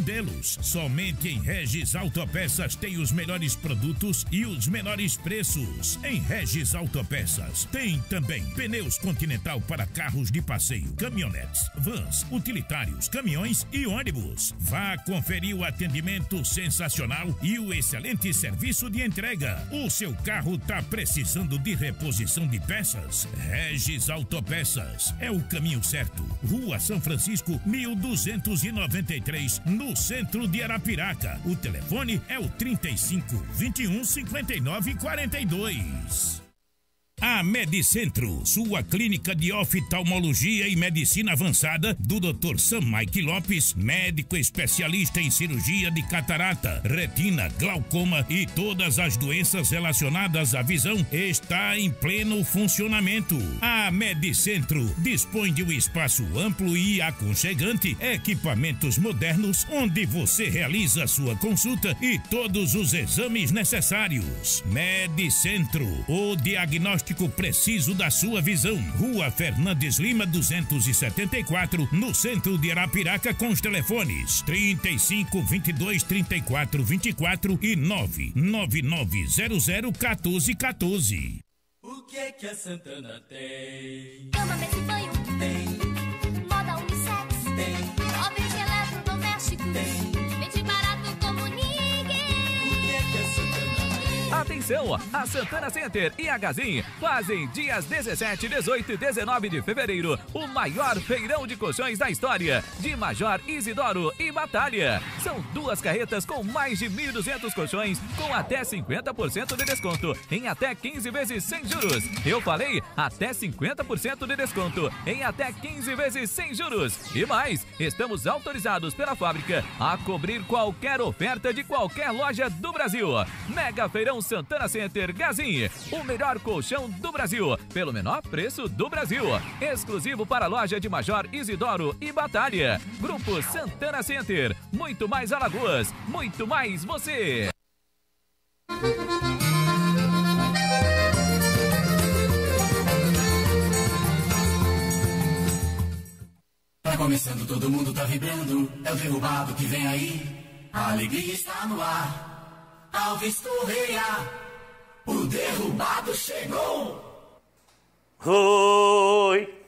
modelos. Somente em Regis Autopeças tem os melhores produtos e os menores preços. Em Regis Autopeças tem também pneus Continental para carros de passeio, caminhonetes, vans, utilitários, caminhões e ônibus. Vá conferir o atendimento sensacional e o excelente serviço de entrega. O seu carro está precisando de reposição de peças? Regis Autopeças é o caminho certo. Rua São Francisco, 1293, no centro de Arapiraca. O telefone é o 35 21 59 42. A Medicentro, sua clínica de oftalmologia e medicina avançada do Dr. Sam Mike Lopes, médico especialista em cirurgia de catarata, retina, glaucoma e todas as doenças relacionadas à visão, está em pleno funcionamento. A Medicentro dispõe de um espaço amplo e aconchegante, equipamentos modernos, onde você realiza sua consulta e todos os exames necessários. Medicentro, o diagnóstico preciso da sua visão. Rua Fernandes Lima 274, no centro de Arapiraca, com os telefones 35 22 34 24 e 99900 1414. O que é que a Santana tem? Cama, mesa e banho. Tem. Moda unissex. Tem. Móveis de eletrodomésticos. Tem. Vende barato como ninguém. O que é que a Santana tem? Atenção! A Santana Center e a Gazin fazem dias 17, 18 e 19 de fevereiro o maior feirão de colchões da história, de Major Isidoro e Batalha. São duas carretas com mais de 1.200 colchões com até 50% de desconto em até 15 vezes sem juros. Eu falei até 50% de desconto em até 15 vezes sem juros. E mais, estamos autorizados pela fábrica a cobrir qualquer oferta de qualquer loja do Brasil. Mega Feirão Santana Center Gazin, o melhor colchão do Brasil, pelo menor preço do Brasil. Exclusivo para a loja de Major Isidoro e Batalha. Grupo Santana Center, muito mais Alagoas, muito mais você. Tá começando, todo mundo tá vibrando. É o derrubado que vem aí. A alegria está no ar. Alves Correia, o derrubado chegou. Oi.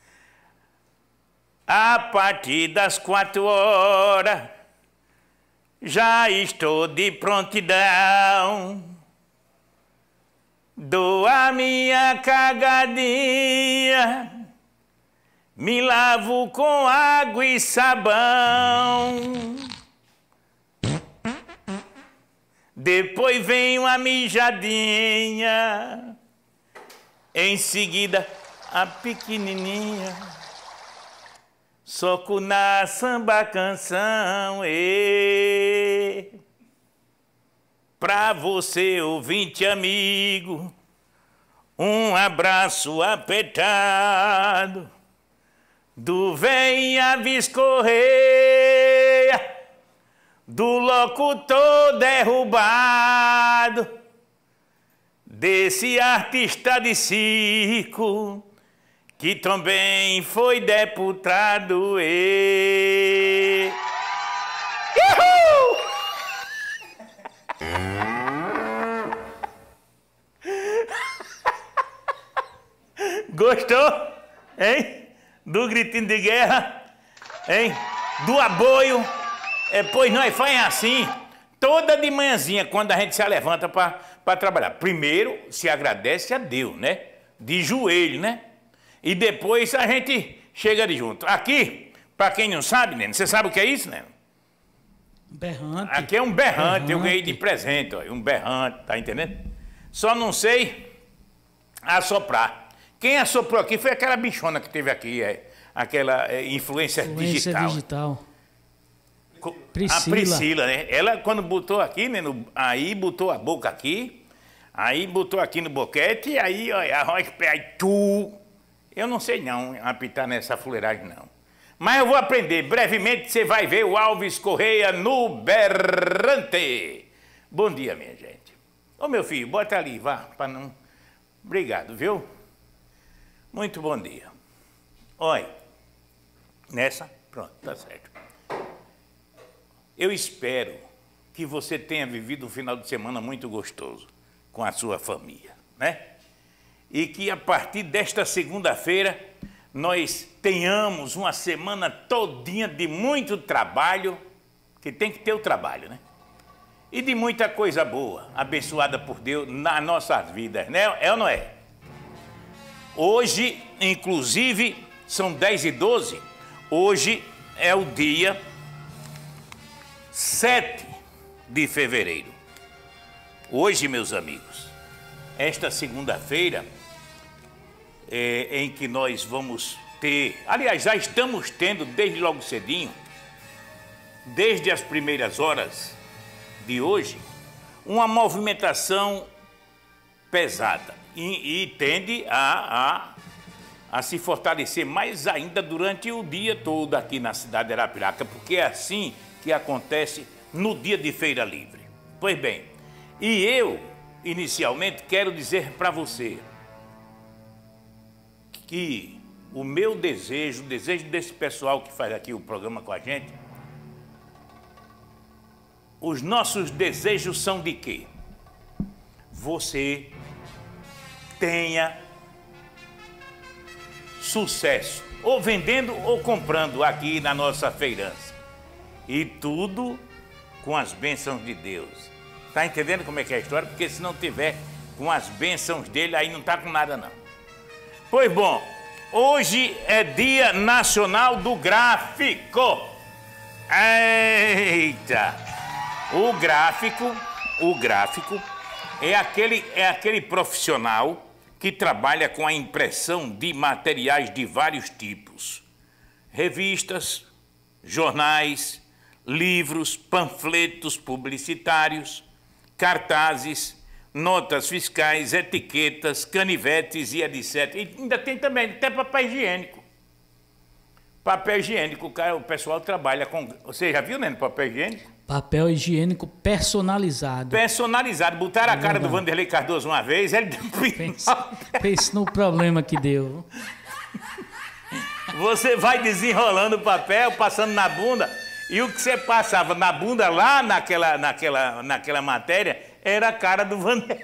A partir das 4 horas já estou de prontidão. Dou a minha cagadinha, me lavo com água e sabão. Depois vem uma mijadinha, em seguida a pequenininha, soco na samba canção. Pra você, ouvinte amigo, um abraço apertado do véi Alves Correia, do locutor derrubado, desse artista de circo que também foi deputado. Gostou? Hein? Do gritinho de guerra? Hein? Do aboio? Pois nós faz assim, toda de manhãzinha, quando a gente se levanta para trabalhar. Primeiro, se agradece a Deus, né? De joelho, né? E depois a gente chega de junto. Aqui, para quem não sabe, né? Você sabe o que é isso, né? Berrante. Aqui é um berrante, eu ganhei de presente, ó, um berrante, tá entendendo? Só não sei assoprar. Quem assoprou aqui foi aquela bichona que teve aqui, aquela influência digital. Priscila. A Priscila, né? Ela, quando botou aqui, né? Aí botou a boca aqui, aí botou aqui no boquete, aí, olha, aí tu. Eu não sei não apitar nessa fuleiragem, não. Mas eu vou aprender. Brevemente você vai ver o Alves Correia no berrante. Bom dia, minha gente. Ô, meu filho, bota ali, vá, para não... Obrigado, viu? Muito bom dia. Olha, nessa, pronto, tá certo. eu espero que você tenha vivido um final de semana muito gostoso com a sua família, né? E que a partir desta segunda-feira nós tenhamos uma semana todinha de muito trabalho, que tem que ter o trabalho, né? E de muita coisa boa, abençoada por Deus nas nossas vidas, né? É ou não é? Hoje, inclusive, são 10h12, hoje é o dia 7 de fevereiro. Hoje, meus amigos, esta segunda-feira, em que nós vamos ter, aliás, já estamos tendo desde logo cedinho, desde as primeiras horas de hoje, uma movimentação pesada e tende a se fortalecer mais ainda durante o dia todo aqui na cidade de Arapiraca, porque é assim que acontece no dia de Feira Livre. Pois bem, e eu, inicialmente, quero dizer para você que o meu desejo, o desejo desse pessoal que faz aqui o programa com a gente, os nossos desejos são de quê? Você tenha sucesso, ou vendendo ou comprando aqui na nossa feirança. E tudo com as bênçãos de Deus. Tá entendendo como é que é a história? Porque se não tiver com as bênçãos dele, aí não tá com nada não. Pois bom, hoje é Dia Nacional do Gráfico. Eita! O gráfico é aquele profissional que trabalha com a impressão de materiais de vários tipos. Revistas, jornais, livros, panfletos publicitários, cartazes, notas fiscais, etiquetas, canivetes e etc. E ainda tem também até papel higiênico. Papel higiênico, o pessoal trabalha com... Você já viu, né, no papel higiênico? Papel higiênico personalizado. Personalizado. Botaram a cara do Vanderlei Cardoso uma vez, ele deu Pense no problema que deu. Você vai desenrolando o papel, passando na bunda, e o que você passava na bunda lá naquela matéria era a cara do Vanderlei.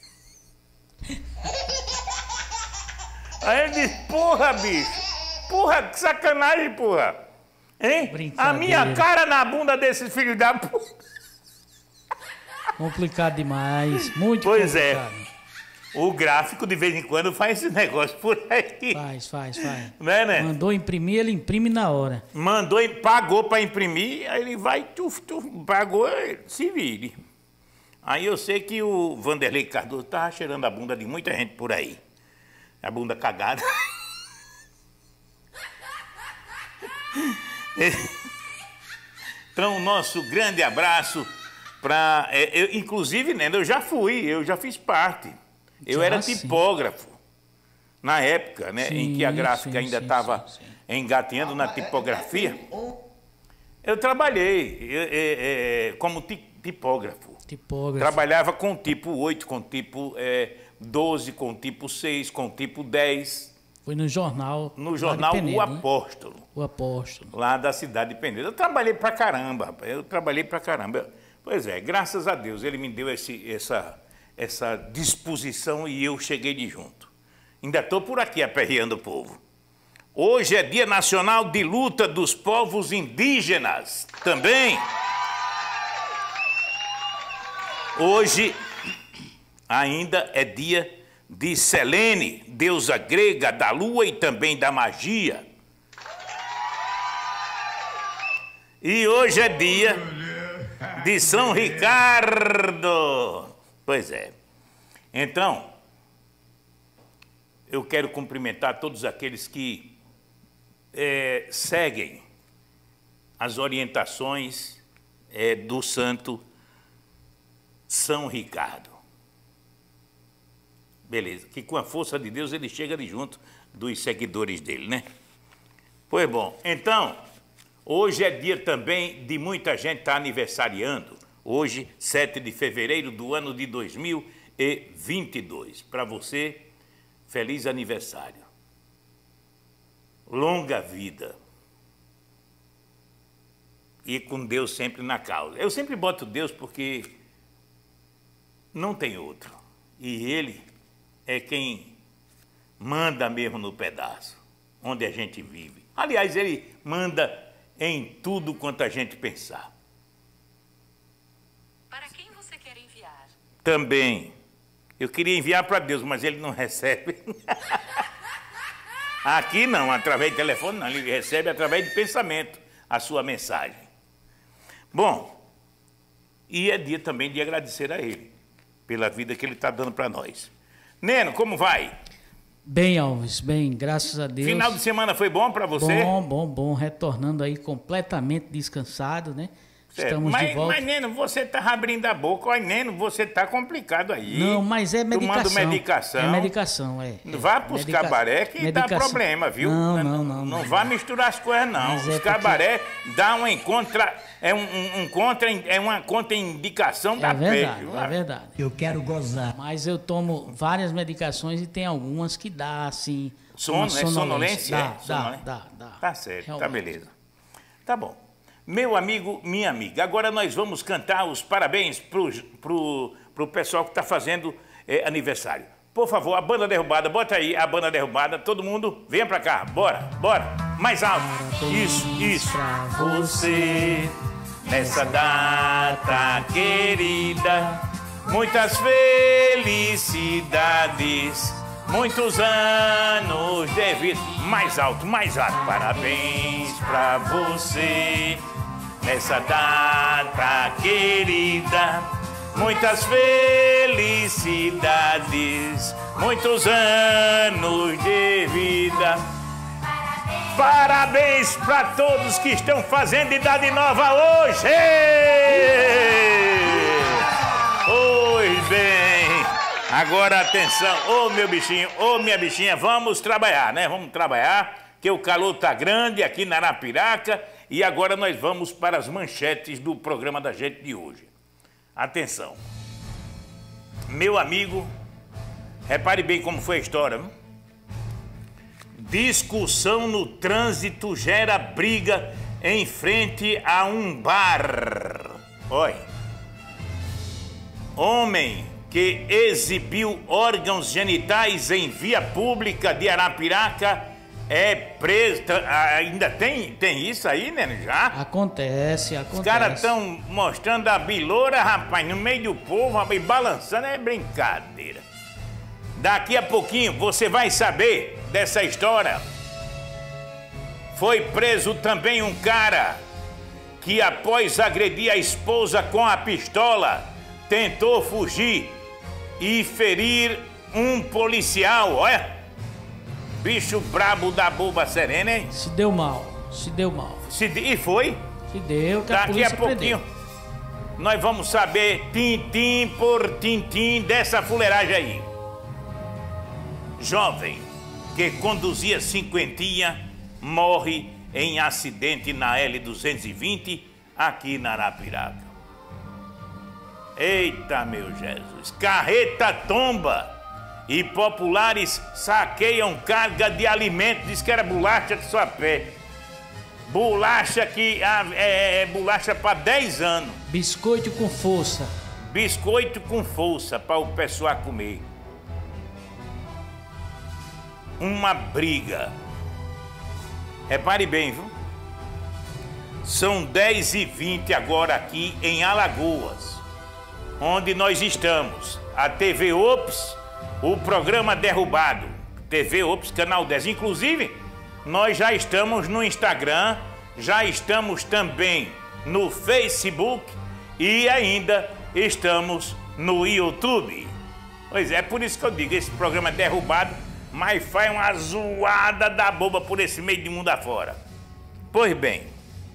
Aí ele disse, porra, bicho, porra, que sacanagem, porra. Hein? A minha cara na bunda desses filhos da puta. Complicado demais, muito pois complicado. É. O gráfico, de vez em quando, faz esse negócio por aí. Faz. Né? Mandou imprimir, ele imprime na hora. Mandou, pagou para imprimir, aí ele vai, pagou, se vire. Aí eu sei que o Vanderlei Cardoso estava cheirando a bunda de muita gente por aí. A bunda cagada. Então, nosso grande abraço para... inclusive, né, eu já fiz parte. Eu era tipógrafo na época, né, em que a gráfica ainda estava engatinhando na tipografia. Eu trabalhei como tipógrafo. Trabalhava com tipo 8, com tipo 12, com tipo 6, com tipo 10. Foi no jornal. No jornal Penedo, O Apóstolo. O Apóstolo. Lá da cidade de Penedo. Eu trabalhei pra caramba, rapaz. Pois é, graças a Deus ele me deu essa disposição e eu cheguei de junto. Ainda estou por aqui aperreando o povo. Hoje é Dia Nacional de Luta dos Povos Indígenas. Também. Hoje ainda é dia de Selene, deusa grega da lua e também da magia. E hoje é dia de São Ricardo. Pois é. Então, eu quero cumprimentar todos aqueles que seguem as orientações do santo São Ricardo. Beleza, que com a força de Deus ele chega de junto dos seguidores dele, né? Pois bom, então, hoje é dia também de muita gente estar aniversariando. Hoje, 7 de fevereiro do ano de 2022. Para você, feliz aniversário. Longa vida. e com Deus sempre na causa. Eu sempre boto Deus porque não tem outro. E Ele é quem manda mesmo no pedaço, onde a gente vive. Aliás, Ele manda em tudo quanto a gente pensar. Para quem você quer enviar? Também. Eu queria enviar para Deus, mas Ele não recebe. Aqui não, através de telefone não. Ele recebe através de pensamento a sua mensagem. Bom, e é dia também de agradecer a Ele pela vida que Ele está dando para nós. Neno, como vai? Bem, Alves, bem, graças a Deus. Final de semana foi bom para você? Bom, retornando aí completamente descansado, né? Estamos de volta. Mas, Neno, você tá abrindo a boca. Olha, Neno, você tá complicado aí. Não, mas é medicação. Tomando medicação. É medicação, é. Vá pros cabaré que dá problema, viu? Não vá misturar as coisas, não. Os cabaré dá uma uma contraindicação da pele. É verdade. Eu quero gozar. Mas eu tomo várias medicações e tem algumas que dá, assim... Sono, sonolência? Dá. Tá certo, Realmente. tá beleza. Tá bom. Meu amigo, minha amiga, agora nós vamos cantar os parabéns pro pessoal que está fazendo aniversário. Por favor, a banda derrubada, bota aí a banda derrubada, todo mundo, venha pra cá, bora, mais alto. Isso, pra você, nessa data querida, muitas felicidades, muitos anos de vida. Mais alto, parabéns pra você, nessa data querida, muitas felicidades, muitos anos de vida. Parabéns para todos que estão fazendo idade nova hoje! Pois bem, agora atenção, ô meu bichinho, ô minha bichinha, vamos trabalhar, né? Vamos trabalhar, que o calor tá grande aqui na Arapiraca. E agora nós vamos para as manchetes do programa da gente de hoje. Atenção. Meu amigo, repare bem como foi a história. Não? Discussão no trânsito gera briga em frente a um bar. Olha. Homem que exibiu órgãos genitais em via pública de Arapiraca é preso. Ainda tem isso aí, né? Já? Acontece. Os caras estão mostrando a biloura, rapaz, no meio do povo, rapaz, balançando, é brincadeira. Daqui a pouquinho você vai saber dessa história. Foi preso também um cara que, após agredir a esposa com a pistola, tentou fugir e ferir um policial, olha. Bicho brabo da boba serena, hein? Se deu mal. E foi? Se deu, que a polícia Daqui a pouquinho prendeu. Nós vamos saber, tintim por tintim, dessa fuleiragem aí. Jovem que conduzia cinquentinha morre em acidente na L220 aqui na Arapiraca. Eita, meu Jesus. Carreta tomba. E populares saqueiam carga de alimentos. Diz que era bolacha de sua pé. Bolacha que é bolacha para 10 anos. Biscoito com força. Biscoito com força para o pessoal comer. Uma briga. Repare bem, viu? São 10h20 agora aqui em Alagoas, onde nós estamos. A TV Ops, o programa Derrubado, TV Ops, Canal 10. Inclusive, nós já estamos no Instagram, já estamos também no Facebook e ainda estamos no YouTube. Pois é, por isso que eu digo, esse programa é derrubado, mas faz uma zoada da boba por esse meio de mundo afora. Pois bem,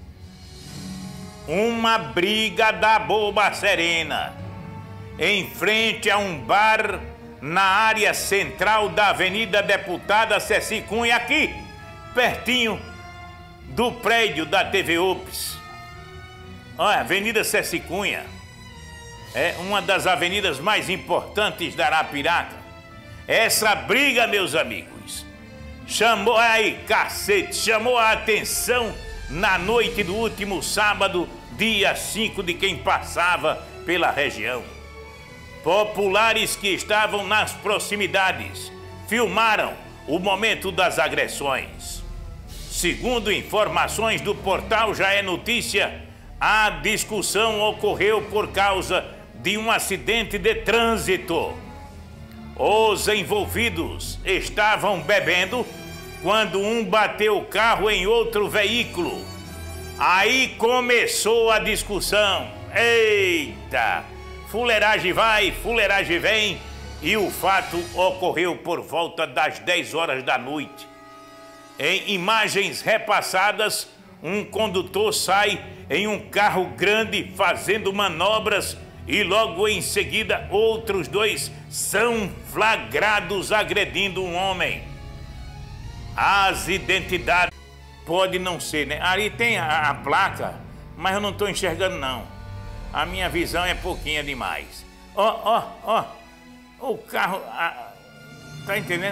uma briga da boba serena em frente a um bar na área central da Avenida Deputada Ceci Cunha, aqui, pertinho do prédio da TV Ops. Olha, Avenida Ceci Cunha é uma das avenidas mais importantes da Arapiraca. Essa briga, meus amigos, chamou a atenção na noite do último sábado, dia 5, de quem passava pela região. Populares que estavam nas proximidades filmaram o momento das agressões. Segundo informações do portal Já é Notícia, a discussão ocorreu por causa de um acidente de trânsito. Os envolvidos estavam bebendo quando um bateu o carro em outro veículo. Aí começou a discussão. Eita! Fuleiragem vai, fuleiragem vem. E o fato ocorreu por volta das 10 horas da noite. Em imagens repassadas, um condutor sai em um carro grande fazendo manobras e logo em seguida outros dois são flagrados agredindo um homem. As identidades pode não ser, né? Ali tem a placa, mas eu não estou enxergando não. A minha visão é pouquinha demais. Ó, o carro, tá entendendo?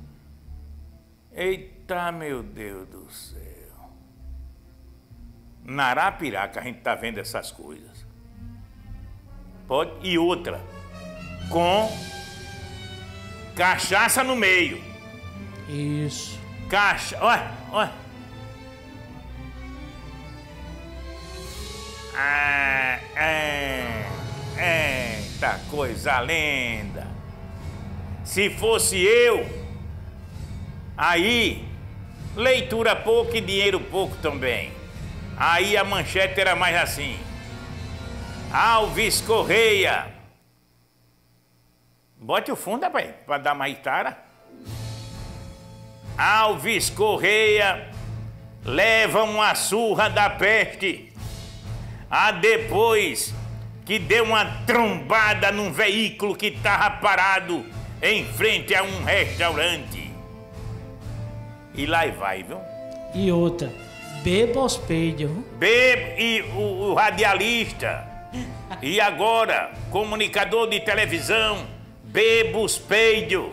Eita, meu Deus do céu. Na Arapiraca a gente tá vendo essas coisas. Pode. E outra, com cachaça no meio. Isso. Olha. Eita coisa linda. Se fosse eu, aí, leitura pouco e dinheiro pouco também. Aí a manchete era mais assim: Alves Correia. Bote o fundo, rapaz, para dar mais tara. Alves Correia leva uma surra da peste depois que deu uma trombada num veículo que estava parado em frente a um restaurante. E lá vai, viu? E outra, beba os peidos. E o radialista. E agora, comunicador de televisão, beba os peidos.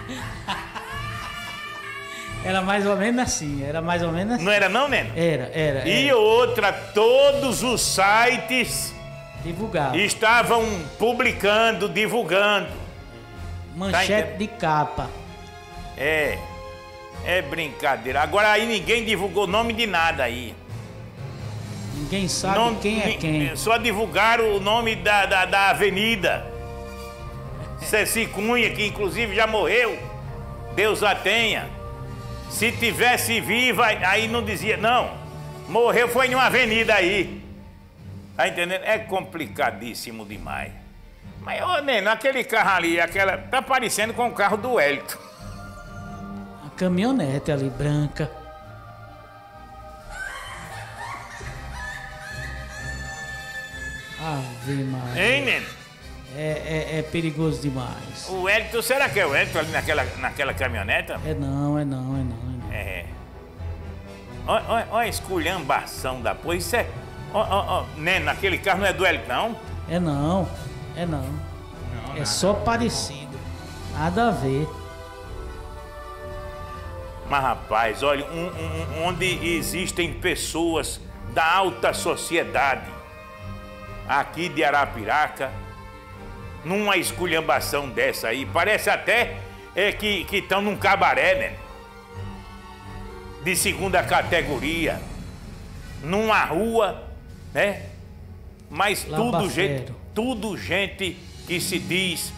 Era mais ou menos assim, Não era não, Neno? Era. E outra, todos os sites divulgava. Estavam publicando, divulgando. Manchete de capa. É brincadeira. Agora aí ninguém divulgou nome de nada aí. Ninguém sabe quem é quem. Só divulgaram o nome da avenida. Ceci Cunha, que inclusive já morreu. Deus a tenha. Se tivesse viva, aí não dizia, não. Morreu foi em uma avenida aí. Tá entendendo? É complicadíssimo demais. Mas, ô, Neno, aquele carro ali, tá parecendo com o carro do Wellington. A caminhonete ali, branca. Ave Maria. Hein, Neno? É perigoso demais. O Wellington, será que é o Wellington ali naquela caminhoneta? Não. É. Olha a esculhambação da porra. Isso é... Neno, aquele carro não é do Wellington, não? É não. É só parecido. Nada a ver. Mas, rapaz, olha, onde existem pessoas da alta sociedade, aqui de Arapiraca, numa esculhambação dessa aí, parece até que estão num cabaré, né? De segunda categoria, numa rua, né? Mas tudo gente que se diz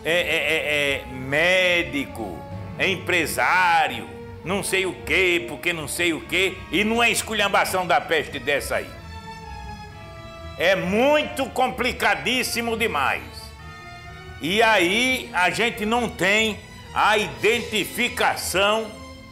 médico, empresário, não sei o quê, porque não sei o quê, e não é esculhambação da peste dessa aí. É muito complicadíssimo demais. E aí a gente não tem a identificação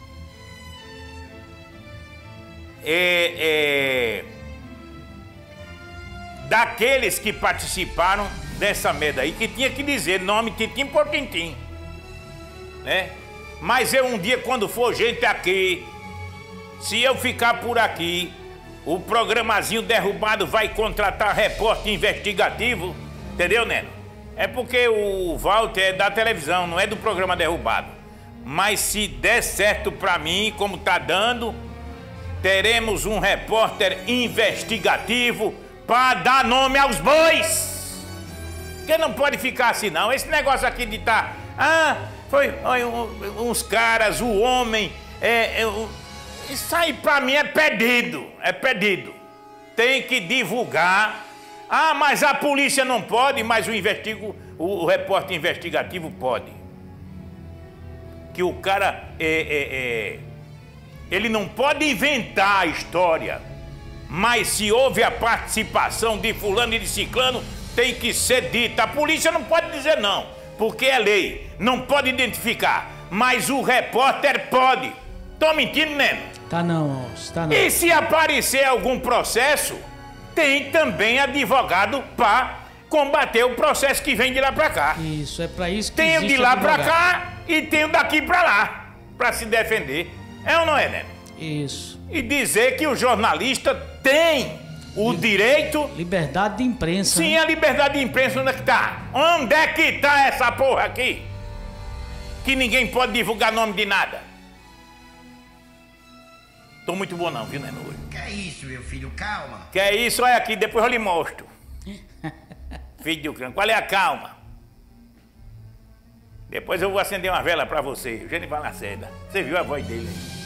daqueles que participaram dessa merda aí, que tinha que dizer nome tintim por tintim, né? Mas eu um dia, quando for gente aqui, se eu ficar por aqui, o programazinho Derrubado vai contratar repórter investigativo, entendeu, Neno? É porque o Walter é da televisão, não é do programa Derrubado. Mas se der certo pra mim, como tá dando, teremos um repórter investigativo para dar nome aos bois. Porque não pode ficar assim, não. Esse negócio aqui de estar... foi uns caras, o homem... isso aí pra mim é pedido. É pedido. Tem que divulgar. Mas a polícia não pode, mas o repórter investigativo pode. Que o cara... ele não pode inventar a história. Mas se houve a participação de fulano e de ciclano, tem que ser dita. A polícia não pode dizer não, porque é lei. Não pode identificar. Mas o repórter pode. Tô mentindo, Neno? Tá não, moço, tá não. E se aparecer algum processo, tem também advogado para combater o processo que vem de lá para cá. Isso, é para isso que tem o de lá para advogado. cá e tem o daqui para lá, para se defender. É ou não é, Neno? Isso. E dizer que o jornalista tem o direito... Liberdade de imprensa. Sim, né? a liberdade de imprensa, onde é que tá? Onde é que tá essa porra aqui? Que ninguém pode divulgar nome de nada. Tô muito bom não, viu, Neno? Que é isso, meu filho? Calma. Que é isso? Olha aqui, depois eu lhe mostro. Filho do crânio, qual é a calma? Depois eu vou acender uma vela pra você, Genival Lacerda. Você viu a voz dele aí?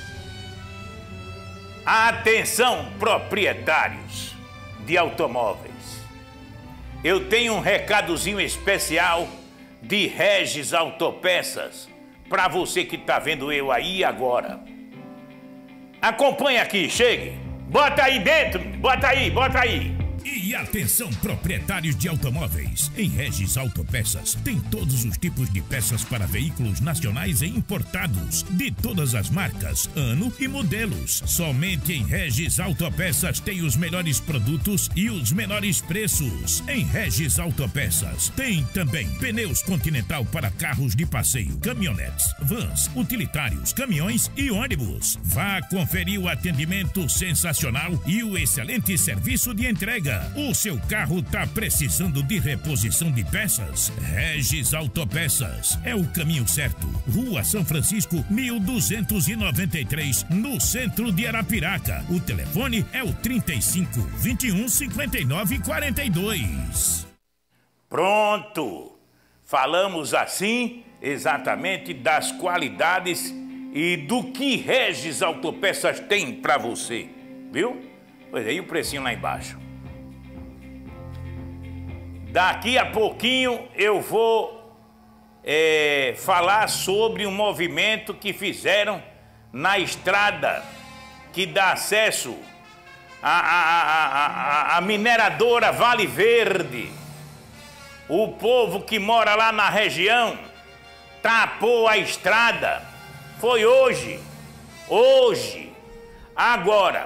Atenção, proprietários de automóveis. Eu tenho um recadozinho especial de Regis Autopeças para você que tá vendo eu aí agora. Acompanhe aqui, chegue. Bota aí dentro, bota aí, bota aí. E atenção, proprietários de automóveis. Em Regis Autopeças tem todos os tipos de peças para veículos nacionais e importados, de todas as marcas, ano e modelos. Somente em Regis Autopeças tem os melhores produtos e os menores preços. Em Regis Autopeças tem também pneus Continental para carros de passeio, caminhonetes, vans, utilitários, caminhões e ônibus. Vá conferir o atendimento sensacional e o excelente serviço de entrega. O seu carro tá precisando de reposição de peças? Regis Autopeças é o caminho certo. Rua São Francisco, 1293, no centro de Arapiraca. O telefone é o 35 21 59 42. Pronto! Falamos assim exatamente das qualidades e do que Regis Autopeças tem para você, viu? Pois aí o precinho lá embaixo. Daqui a pouquinho eu vou falar sobre um movimento que fizeram na estrada que dá acesso à mineradora Vale Verde. O povo que mora lá na região tapou a estrada. Foi hoje. Agora,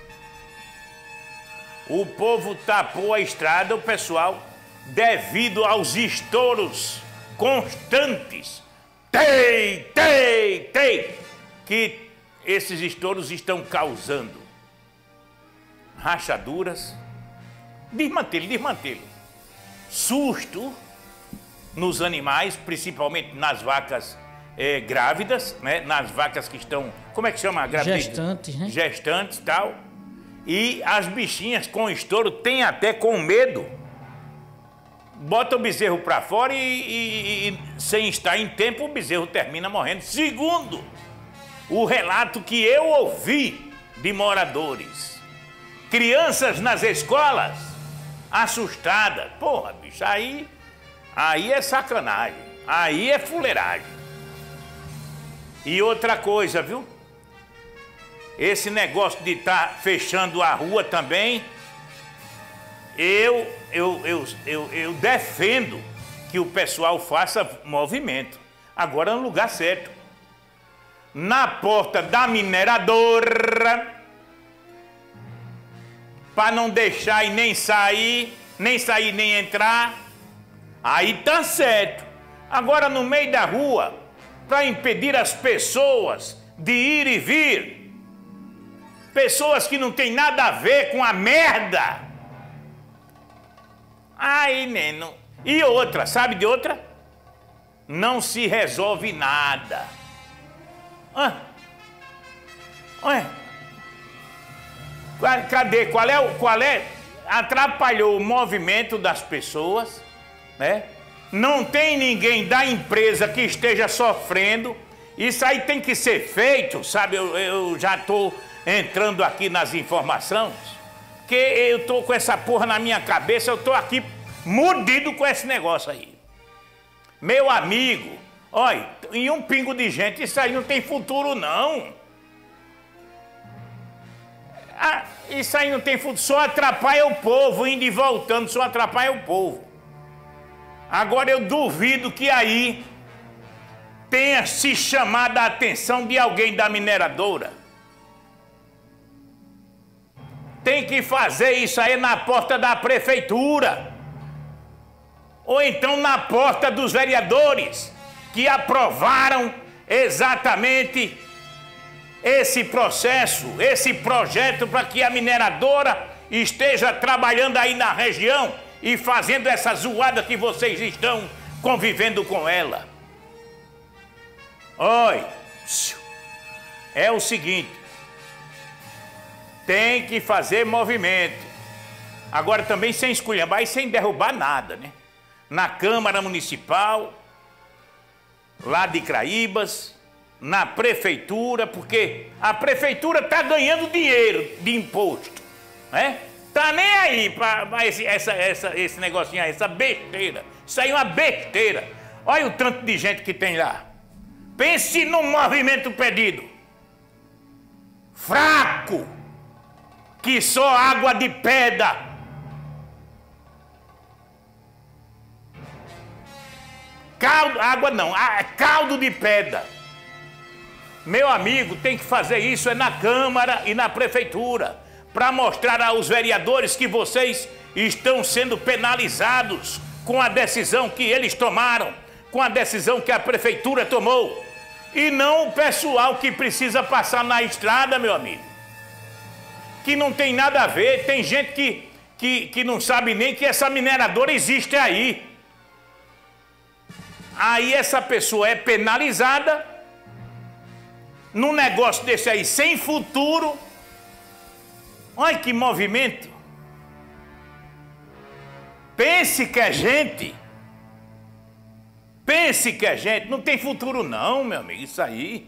o povo tapou a estrada, o pessoal... devido aos estouros constantes, que esses estouros estão causando rachaduras, desmantelo, susto nos animais, principalmente nas vacas grávidas, né? Nas vacas que estão, como é que chama? Gestantes, né? Gestantes e tal. E as bichinhas com estouro têm até com medo. Bota o bezerro para fora e sem estar em tempo, o bezerro termina morrendo. Segundo o relato que eu ouvi de moradores. Crianças nas escolas, assustadas. Porra, bicho, aí é sacanagem. Aí é fuleiragem. E outra coisa, viu? Esse negócio de estar fechando a rua também... Eu defendo que o pessoal faça movimento. Agora no lugar certo. Na porta da mineradora. Para não deixar e nem sair nem entrar. Aí tá certo. Agora no meio da rua, para impedir as pessoas de ir e vir. Pessoas que não tem nada a ver com a merda. Aí, Neno. E outra, sabe de outra? Não se resolve nada. Cadê? Qual é? Atrapalhou o movimento das pessoas, né? Não tem ninguém da empresa que esteja sofrendo. Isso aí tem que ser feito, sabe? Eu já estou entrando aqui nas informações, que eu estou com essa porra na minha cabeça, eu estou aqui mordido com esse negócio aí. Meu amigo, olha, em um pingo de gente, isso aí não tem futuro, não. Isso aí não tem futuro, só atrapalha o povo, indo e voltando, só atrapalha o povo. Agora eu duvido que aí tenha se chamado a atenção de alguém da mineradora. Tem que fazer isso aí na porta da prefeitura. Ou então na porta dos vereadores, que aprovaram exatamente esse processo, esse projeto para que a mineradora esteja trabalhando aí na região e fazendo essa zoada que vocês estão convivendo com ela. Oi, é o seguinte, tem que fazer movimento. Agora também sem esculhambar e sem derrubar nada, né? Na Câmara Municipal, lá de Craíbas, na Prefeitura, porque a Prefeitura está ganhando dinheiro de imposto, né? Tá nem aí para esse negocinho aí, essa besteira. Isso aí é uma besteira. Olha o tanto de gente que tem lá. Pense num movimento pedido. Fraco. Que só água de pedra. Caldo de pedra. Meu amigo, tem que fazer isso é na Câmara e na Prefeitura, para mostrar aos vereadores que vocês estão sendo penalizados com a decisão que eles tomaram, com a decisão que a Prefeitura tomou, e não o pessoal que precisa passar na estrada, meu amigo, que não tem nada a ver. Tem gente que não sabe nem que essa mineradora existe aí. Aí essa pessoa é penalizada num negócio desse aí sem futuro. Olha que movimento. Pense que é gente. Pense que é gente. Não tem futuro não, meu amigo, isso aí.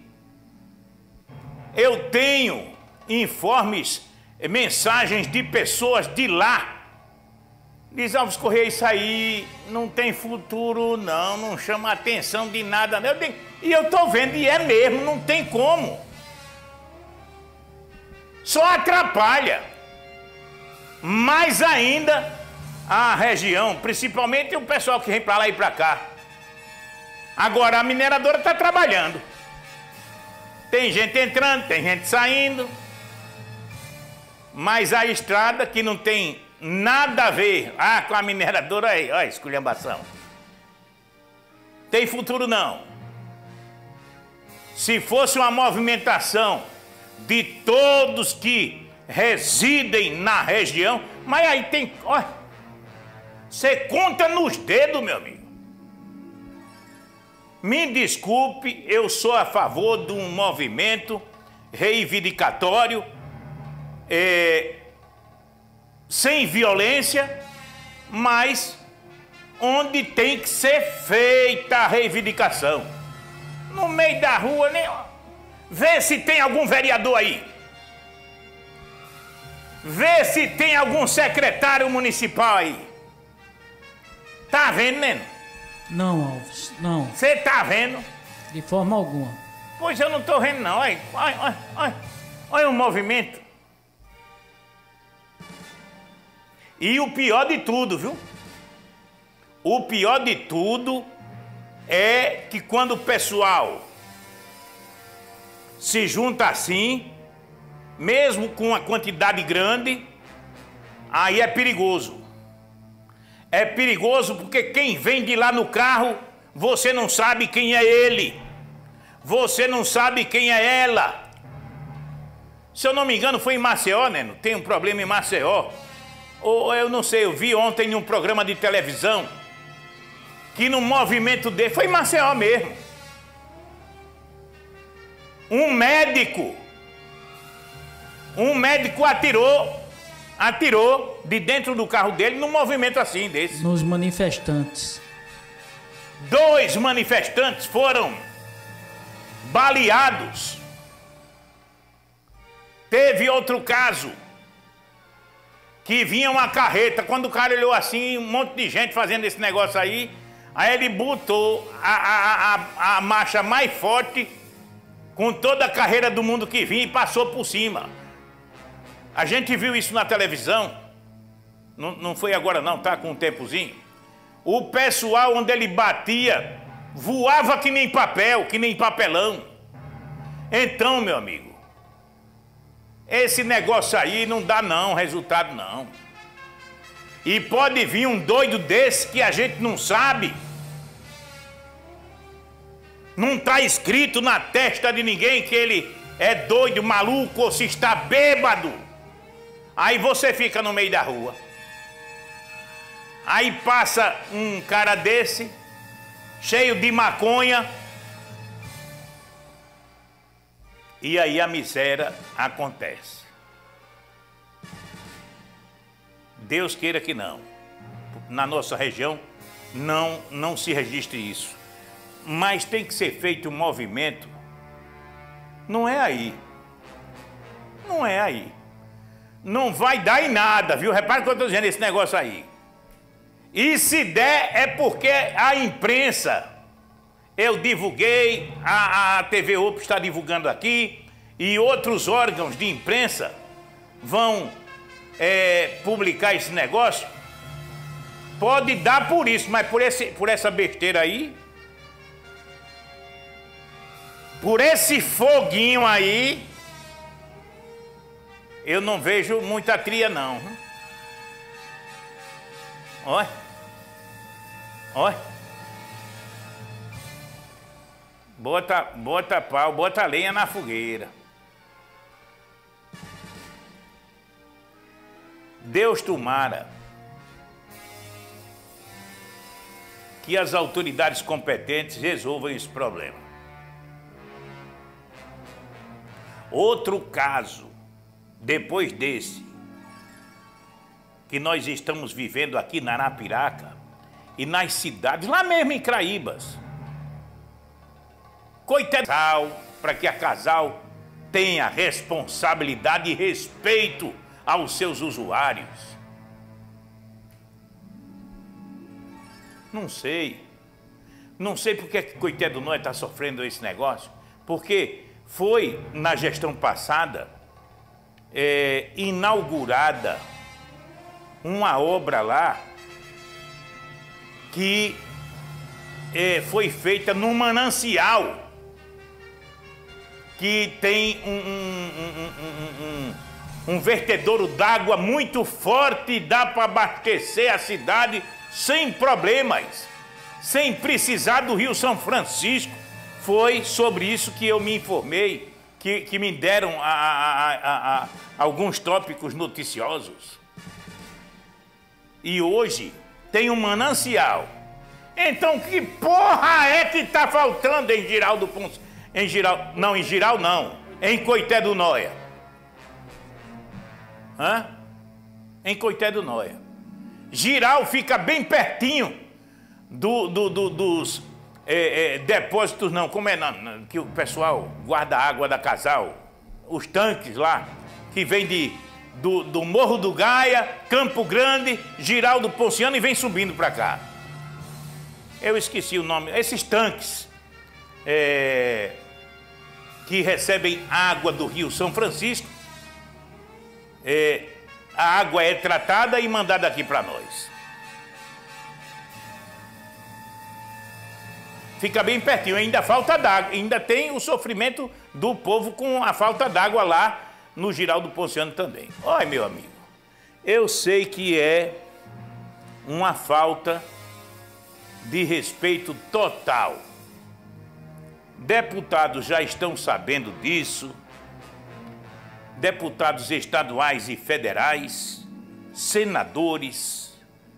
Eu tenho informes, mensagens de pessoas de lá. Diz Alves Correia, isso aí não tem futuro não, não chama atenção de nada. E eu tô vendo, e é mesmo, não tem como. Só atrapalha. Mais ainda a região, principalmente o pessoal que vem para lá e para cá. Agora a mineradora está trabalhando. Tem gente entrando, tem gente saindo. Mas a estrada que não tem nada a ver com a mineradora aí, olha, esculhambação. Tem futuro não. Se fosse uma movimentação de todos que residem na região, mas aí tem, olha, você conta nos dedos, meu amigo. Me desculpe, eu sou a favor de um movimento reivindicatório, sem violência, mas onde tem que ser feita a reivindicação. No meio da rua, nem... Vê se tem algum vereador aí. Vê se tem algum secretário municipal aí. Tá vendo, Neno? Não, Alves, não. Você tá vendo? De forma alguma. Pois eu não tô vendo não, olha, olha o movimento. E o pior de tudo, viu? O pior de tudo é que quando o pessoal se junta assim, mesmo com uma quantidade grande, aí é perigoso. É perigoso porque quem vem de lá no carro, você não sabe quem é ele. Você não sabe quem é ela. Se eu não me engano, foi em Maceió, né? Tem um problema em Maceió. Ou eu não sei, eu vi ontem em um programa de televisão que no movimento dele, foi em Maceió mesmo, um médico Um médico atirou de dentro do carro dele num movimento assim desse. Nos manifestantes. 2 manifestantes foram baleados. Teve outro caso que vinha uma carreta, quando o cara olhou assim, um monte de gente fazendo esse negócio aí ele botou a marcha mais forte com toda a carreira do mundo que vinha e passou por cima. A gente viu isso na televisão, não foi agora não, tá com um tempozinho. O pessoal onde ele batia voava que nem papel, que nem papelão. Então, meu amigo, esse negócio aí não dá não, resultado não. E pode vir um doido desse que a gente não sabe. Não está escrito na testa de ninguém que ele é doido, maluco ou se está bêbado. Aí você fica no meio da rua. Aí passa um cara desse, cheio de maconha. E aí a miséria acontece. Deus queira que não. Na nossa região não se registre isso. Mas tem que ser feito um movimento. Não é aí. Não é aí. Não vai dar em nada, viu? Repara o que eu estou dizendo, esse negócio aí. E se der é porque a imprensa, eu divulguei, a TV UP está divulgando aqui, e outros órgãos de imprensa vão publicar esse negócio. Pode dar por isso, mas por essa besteira aí, por esse foguinho aí, eu não vejo muita tria não. Olha. Olha. Bota pau, bota lenha na fogueira. Deus tomara que as autoridades competentes resolvam esse problema. Outro caso, depois desse, que nós estamos vivendo aqui na Arapiraca e nas cidades, lá mesmo em Craíbas. Coitado, para que a casal tenha responsabilidade e respeito aos seus usuários. Não sei por que coitado nós está sofrendo esse negócio, porque foi na gestão passada inaugurada uma obra lá que foi feita num manancial que tem um vertedouro d'água muito forte e dá para abastecer a cidade sem problemas, sem precisar do Rio São Francisco. Foi sobre isso que eu me informei, que me deram alguns tópicos noticiosos. E hoje tem um manancial. Então que porra é que tá faltando em Girau Ponce? Em Girau não, em Coité do Noia. Em Coité do Noia. Girau fica bem pertinho dos depósitos, não, como é que o pessoal guarda a água da Casal, os tanques lá, que vem do Morro do Gaia, Campo Grande, Girau Ponciano e vem subindo para cá. Eu esqueci o nome, esses tanques que recebem água do Rio São Francisco, a água é tratada e mandada aqui para nós. Fica bem pertinho, ainda falta d'água, ainda tem o sofrimento do povo com a falta d'água lá no Girau Ponciano também. Olha, meu amigo, eu sei que é uma falta de respeito total. Deputados já estão sabendo disso, deputados estaduais e federais, senadores,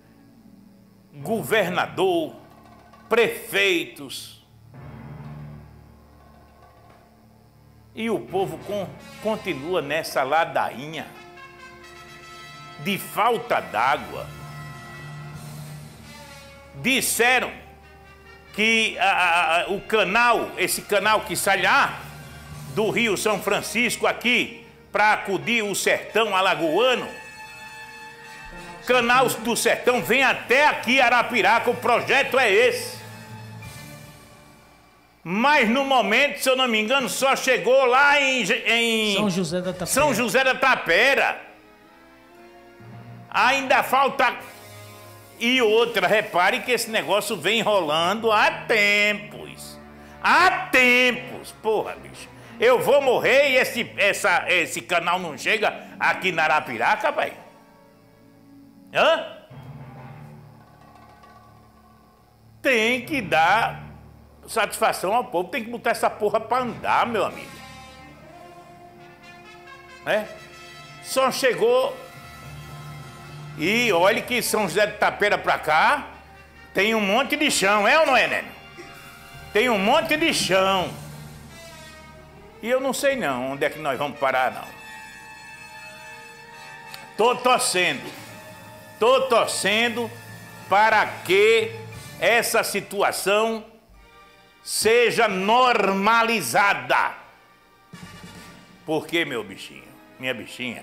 governador, prefeitos. E o povo continua nessa ladainha de falta d'água. Disseram que o canal, esse canal que sai lá do Rio São Francisco aqui para acudir o sertão alagoano, canal do sertão vem até aqui Arapiraca, o projeto é esse. Mas no momento, se eu não me engano, só chegou lá em São José da Tapera. São José da Tapera. Ainda falta. E outra, repare que esse negócio vem rolando há tempos. Há tempos. Porra, bicho. Eu vou morrer e esse canal não chega aqui na Arapiraca, velho? Hã? Tem que dar satisfação ao povo, tem que botar essa porra pra andar, meu amigo. Só chegou. E olha que São José de Tapera pra cá tem um monte de chão, é ou não é, Neno? Tem um monte de chão. E eu não sei não onde é que nós vamos parar, não. Tô torcendo para que essa situação seja normalizada. Porque, meu bichinho, minha bichinha,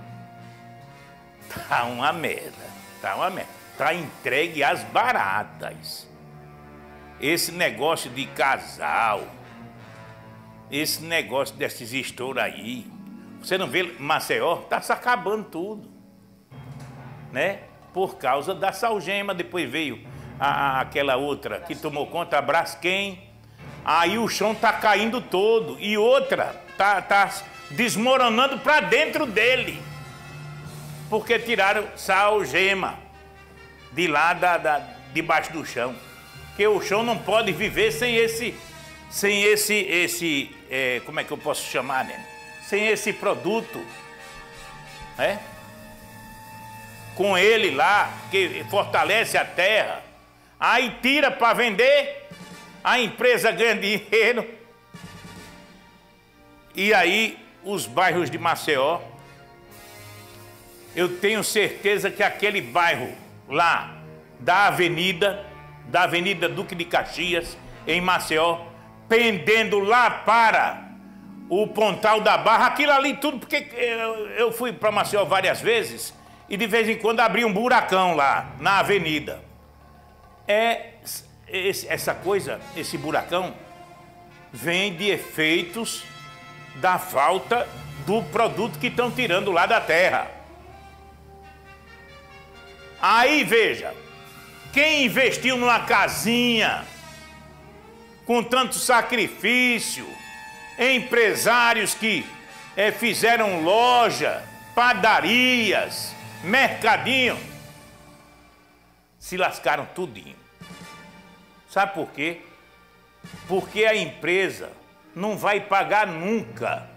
tá uma merda, tá entregue às baratas. Esse negócio de casal, esse negócio desses estouros aí, você não vê Maceió, tá se acabando tudo, né? Por causa da Salgema, depois veio aquela outra que tomou conta, a Braskem. Aí o chão tá caindo todo. E outra, tá desmoronando para dentro dele. Porque tiraram Salgema de lá debaixo do chão. Porque o chão não pode viver sem esse como é que eu posso chamar, né? Sem esse produto, né? Com ele lá, que fortalece a terra. Aí tira para vender. A empresa ganha dinheiro. E aí, os bairros de Maceió, eu tenho certeza que aquele bairro lá da Avenida Duque de Caxias, em Maceió, pendendo lá para o Pontal da Barra, aquilo ali tudo, porque eu fui para Maceió várias vezes e de vez em quando abria um buracão lá na avenida. Essa coisa, esse buracão, vem de efeitos da falta do produto que estão tirando lá da terra. Aí veja, quem investiu numa casinha com tanto sacrifício, empresários que fizeram loja, padarias, mercadinho, se lascaram tudinho. Sabe por quê? Porque a empresa não vai pagar nunca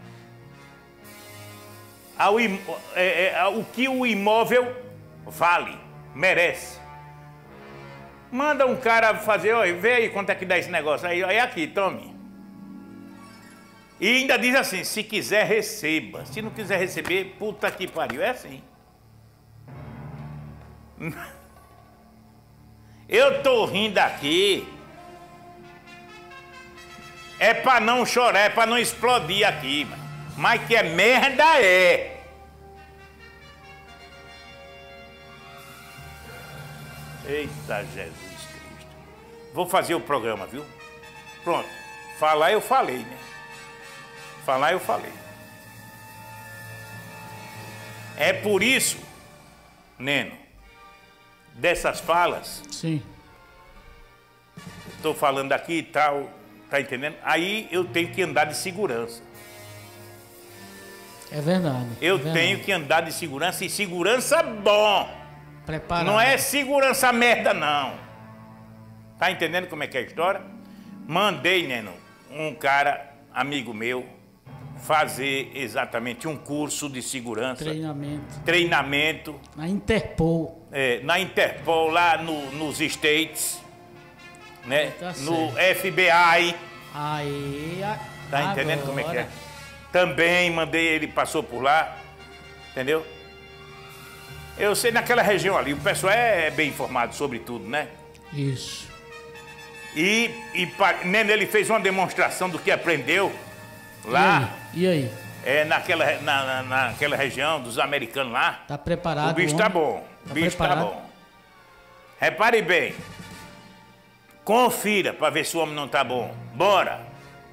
o que o imóvel vale, merece. Manda um cara fazer, olha, vê aí quanto é que dá esse negócio aí, é aqui, tome. E ainda diz assim, se quiser receba, se não quiser receber, puta que pariu, é assim. Eu tô rindo aqui, é pra não chorar, é pra não explodir aqui, mas que é merda é. Eita Jesus Cristo. Vou fazer o programa, viu? Pronto. Falar eu falei, né? Falar eu falei. É por isso, Neno, dessas falas. Sim. Estou falando aqui e tal, tá entendendo? Aí eu tenho que andar de segurança. É verdade. Eu tenho que andar de segurança e segurança bom. Preparado. Não é segurança merda, não. Tá entendendo como é que é a história? Mandei, Neno, um cara, amigo meu, fazer exatamente um curso de segurança. Treinamento. Na Interpol. Na Interpol, lá nos States, né? Tá no certo. FBI. Aí, Tá entendendo como é que é? Também mandei, ele passou por lá, entendeu? Eu sei naquela região ali, o pessoal é bem informado sobre tudo, né? Isso. E ele fez uma demonstração do que aprendeu lá. E aí? Naquela região dos americanos lá. Tá preparado? O bicho tá bom. O bicho tá bom. Repare bem. Confira para ver se o homem não tá bom. Bora.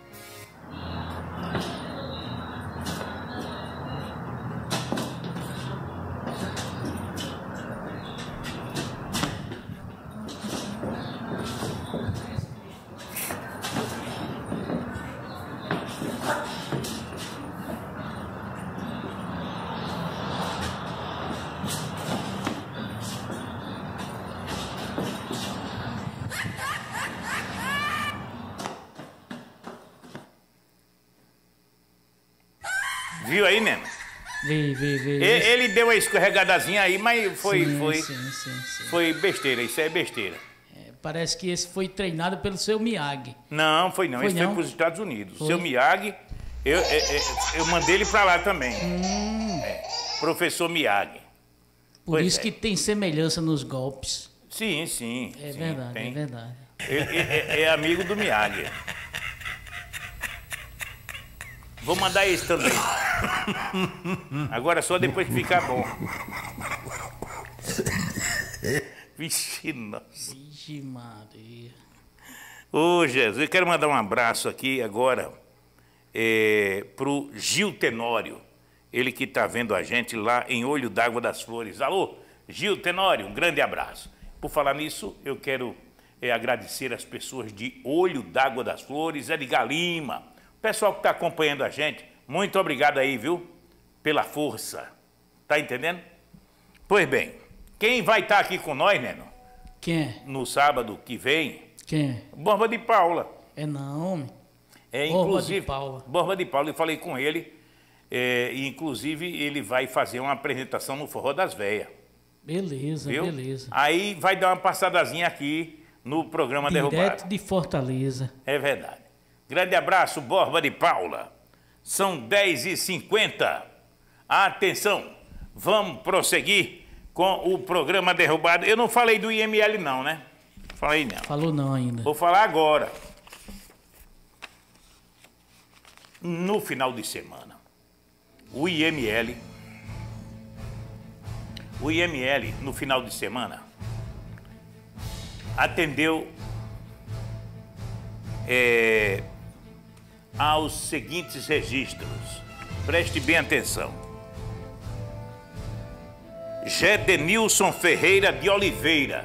Viu aí, Neno? Vi. Ele deu uma escorregadazinha aí, mas foi Sim. foi besteira, isso é besteira. Parece que esse foi treinado pelo seu Miyagi. Não, foi não. Esse foi para os Estados Unidos. Seu Miyagi, eu mandei ele para lá também. Professor Miyagi. Por isso que tem semelhança nos golpes. Sim. É verdade, tem. é verdade. É amigo do Miyagi. Vou mandar esse também. Agora só depois que ficar bom. Vixe, nossa. Vixe, Maria. Ô, Jesus, eu quero mandar um abraço aqui agora pro Gil Tenório. Ele que está vendo a gente lá em Olho d'Água das Flores. Alô, Gil Tenório, um grande abraço. Por falar nisso, eu quero agradecer as pessoas de Olho d'Água das Flores, Edgar Lima. Pessoal que está acompanhando a gente, muito obrigado aí, viu? Pela força. Tá entendendo? Pois bem, quem vai estar aqui com nós, Neno? Quem? No sábado que vem? Quem? Borba de Paula. É não, inclusive, Borba de Paula. Borba de Paula, eu falei com ele, e inclusive ele vai fazer uma apresentação no Forró das Véias. Beleza, viu? beleza. Aí vai dar uma passadazinha aqui no programa Derrubado. Direto de Fortaleza. É verdade. Grande abraço, Borba de Paula. São 10h50. Atenção, vamos prosseguir com o programa Derrubado. Eu não falei do IML não, né? Falei não. Falou não ainda. Vou falar agora. No final de semana, o IML, no final de semana, atendeu aos seguintes registros. Preste bem atenção. Gedenilson Ferreira de Oliveira,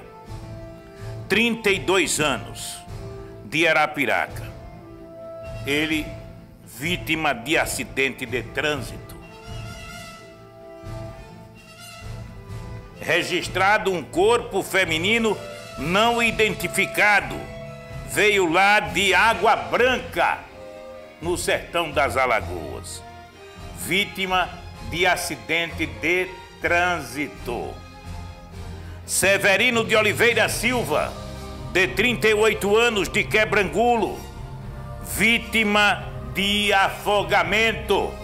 32 anos, de Arapiraca. Ele, vítima de acidente de trânsito. Registrado um corpo feminino não identificado. Veio lá de Água Branca, no sertão das Alagoas. Vítima de acidente de trânsito. Severino de Oliveira Silva, de 38 anos, de Quebrangulo. Vítima de afogamento.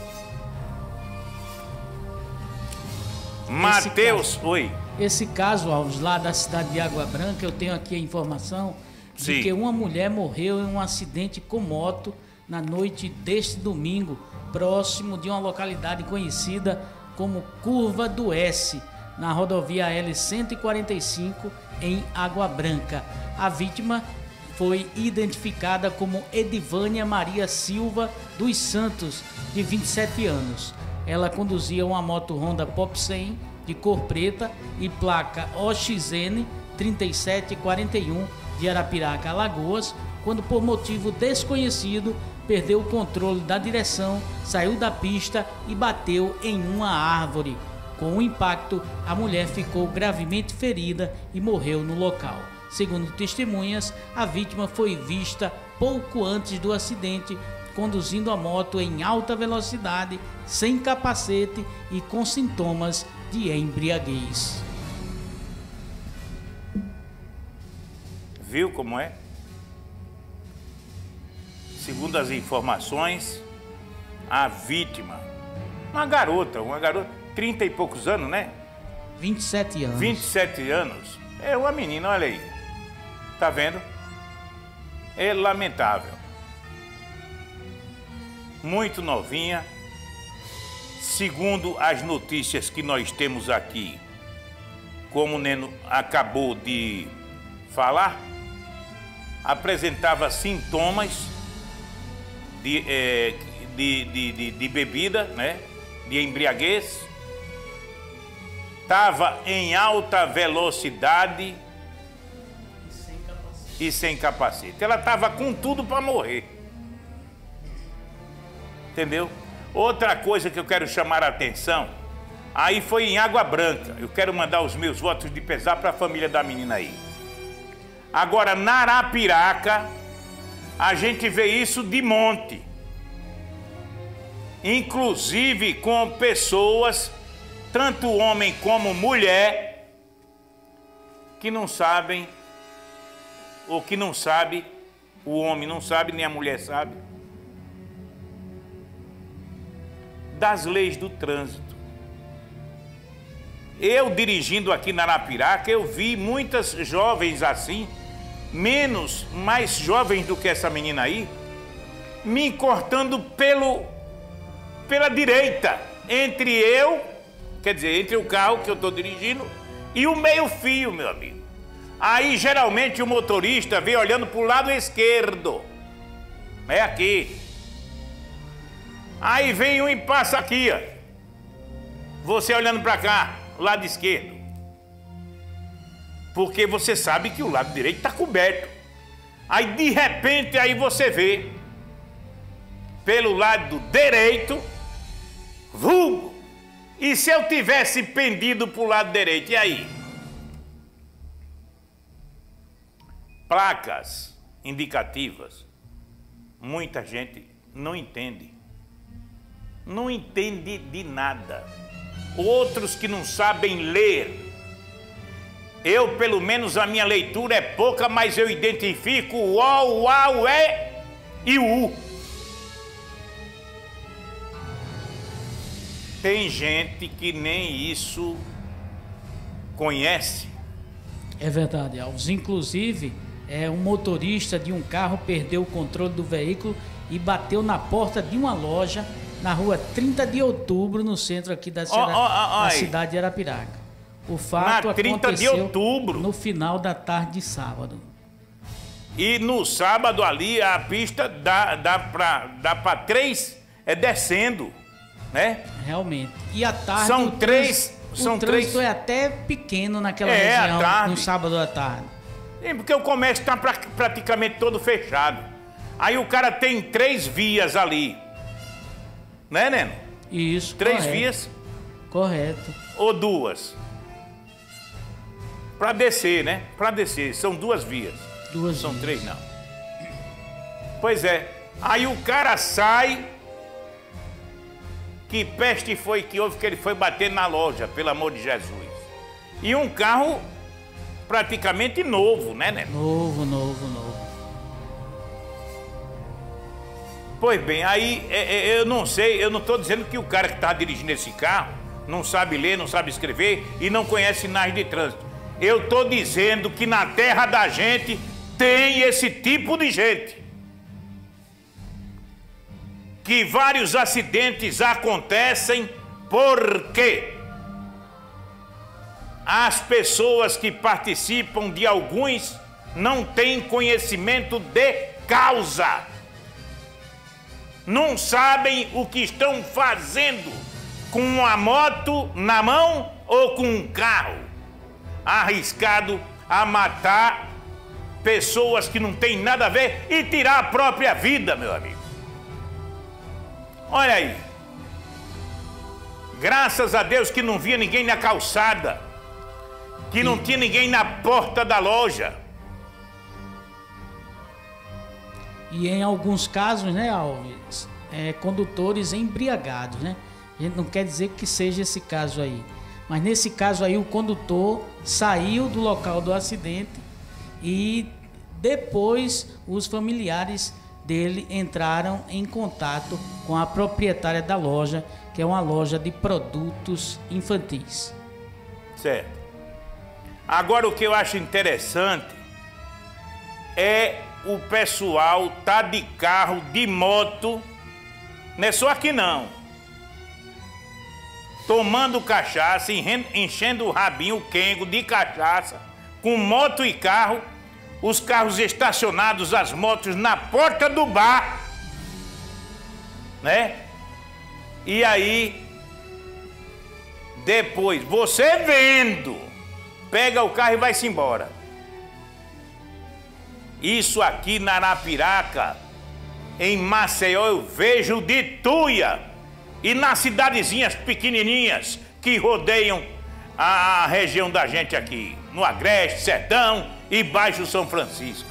Mateus, oi. Esse caso, Alves, lá da cidade de Água Branca, eu tenho aqui a informação de que uma mulher morreu em um acidente com moto na noite deste domingo, próximo de uma localidade conhecida como Curva do S, na rodovia L-145, em Água Branca. A vítima foi identificada como Edivânia Maria Silva dos Santos, de 27 anos. Ela conduzia uma moto Honda Pop 100 de cor preta e placa OXN 3741 de Arapiraca, Alagoas, quando por motivo desconhecido perdeu o controle da direção, saiu da pista e bateu em uma árvore. Com o impacto, a mulher ficou gravemente ferida e morreu no local. Segundo testemunhas, a vítima foi vista pouco antes do acidente, conduzindo a moto em alta velocidade, sem capacete e com sintomas de embriaguez. Viu como é? Segundo as informações, a vítima, uma garota, 30 e poucos anos, né? 27 anos. 27 anos. É uma menina, olha aí. Tá vendo? É lamentável. Muito novinha. Segundo as notícias que nós temos aqui, como o Neno acabou de falar, apresentava sintomas de bebida, né? De embriaguez. Estava em alta velocidade e sem capacete. Ela estava com tudo para morrer. Entendeu? Outra coisa que eu quero chamar a atenção, aí foi em Água Branca. Eu quero mandar os meus votos de pesar para a família da menina aí. Agora, na Arapiraca, a gente vê isso de monte. Inclusive com pessoas, tanto homem como mulher, que não sabem, ou que não sabe, o homem não sabe, nem a mulher sabe, das leis do trânsito. Eu dirigindo aqui na Arapiraca, eu vi muitas jovens assim, mais jovens do que essa menina aí, me cortando pela direita, entre o carro que eu estou dirigindo e o meio-fio, meu amigo. Aí geralmente o motorista vem olhando para o lado esquerdo, é aqui. Aí vem um e passa aqui, ó. Você olhando para cá, lado esquerdo. Porque você sabe que o lado direito está coberto. Aí de repente aí você vê pelo lado direito, vulgo. E se eu tivesse pendido para o lado direito, e aí? Placas indicativas, muita gente não entende. Não entende de nada. Outros que não sabem ler. Eu, pelo menos, a minha leitura é pouca, mas eu identifico o O, o A, o E e o U. Tem gente que nem isso conhece. É verdade, Alves. Inclusive, um motorista de um carro perdeu o controle do veículo e bateu na porta de uma loja na rua 30 de outubro, no centro aqui da cidade de Arapiraca. O fato aconteceu no final da tarde de sábado. E no sábado ali a pista dá para 3 descendo, né? Realmente. E à tarde são três. O trânsito é até pequeno naquela região, no sábado à tarde. Porque o comércio está praticamente todo fechado. Aí o cara tem 3 vias ali. Né, Neno? Isso, 3 vias? Correto. Ou 2? Para descer, né? Para descer, são 2 vias. 2 são vias. 3 não. Pois é. Aí o cara sai. Que peste foi que houve que ele foi bater na loja, pelo amor de Jesus. E um carro praticamente novo, né, Neno? Novo. Pois bem, aí eu não sei, eu não estou dizendo que o cara que está dirigindo esse carro não sabe ler, não sabe escrever e não conhece sinais de trânsito. Eu estou dizendo que na terra da gente tem esse tipo de gente. Que vários acidentes acontecem porque as pessoas que participam de alguns não têm conhecimento de causa. Não sabem o que estão fazendo com uma moto na mão ou com um carro, arriscado a matar pessoas que não têm nada a ver e tirar a própria vida, meu amigo. Olha aí. Graças a Deus que não via ninguém na calçada, que não tinha ninguém na porta da loja. E em alguns casos, né, Alves, condutores embriagados, né? A gente não quer dizer que seja esse caso aí. Mas nesse caso aí o condutor saiu do local do acidente e depois os familiares dele entraram em contato com a proprietária da loja, que é uma loja de produtos infantis. Certo. Agora o que eu acho interessante é o pessoal tá de carro, de moto, não é só aqui não, tomando cachaça, enchendo o rabinho, o quengo de cachaça, com moto e carro, os carros estacionados, as motos na porta do bar, né? E aí, depois, você vendo, pega o carro e vai-se embora. Isso aqui na Arapiraca, em Maceió, eu vejo de tuia. E nas cidadezinhas pequenininhas que rodeiam a região da gente aqui, no Agreste, Sertão e Baixo São Francisco.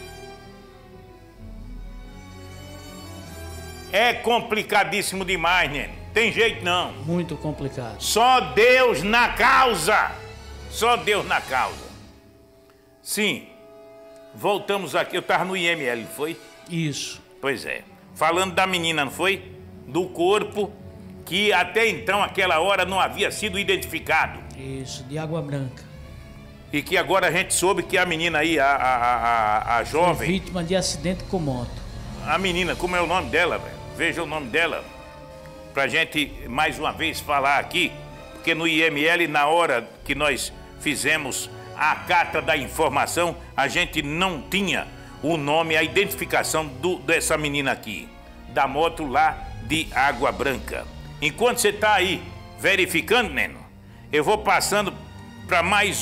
É complicadíssimo demais, né? Tem jeito não. Muito complicado. Só Deus na causa. Só Deus na causa. Sim. Voltamos aqui. Eu estava no IML, não foi? Isso. Pois é. Falando da menina, não foi? Do corpo que até então, aquela hora, não havia sido identificado. Isso, de Água Branca. E que agora a gente soube que a menina aí, a jovem... Foi vítima de acidente com moto. A menina, como é o nome dela, velho? Veja o nome dela. Pra gente, mais uma vez, falar aqui. Porque no IML, na hora que nós fizemos a carta da informação, a gente não tinha o nome, a identificação dessa menina aqui. Da moto lá de Água Branca. Enquanto você tá aí verificando, Neno, eu vou passando para mais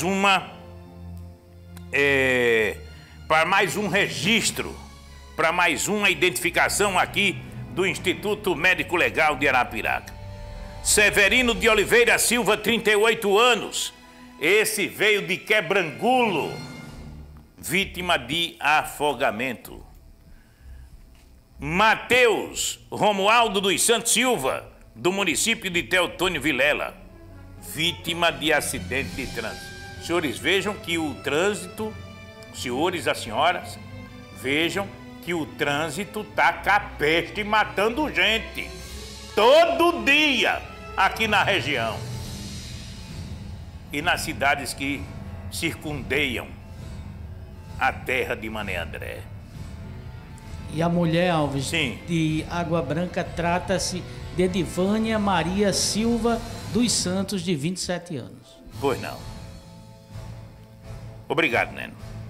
para mais um registro, para mais uma identificação aqui do Instituto Médico Legal de Arapiraca. Severino de Oliveira Silva, 38 anos. Esse veio de Quebrangulo, vítima de afogamento. Mateus Romualdo dos Santos Silva, do município de Teotônio Vilela, vítima de acidente de trânsito. Senhores, vejam que o trânsito, senhores, as senhoras, vejam que o trânsito tá capeste matando gente. Todo dia aqui na região. E nas cidades que circundeiam a terra de Mané André. E a mulher, Alves, sim, de Água Branca, trata-se de Edivânia Maria Silva dos Santos, de 27 anos. Pois não. Obrigado, Neno.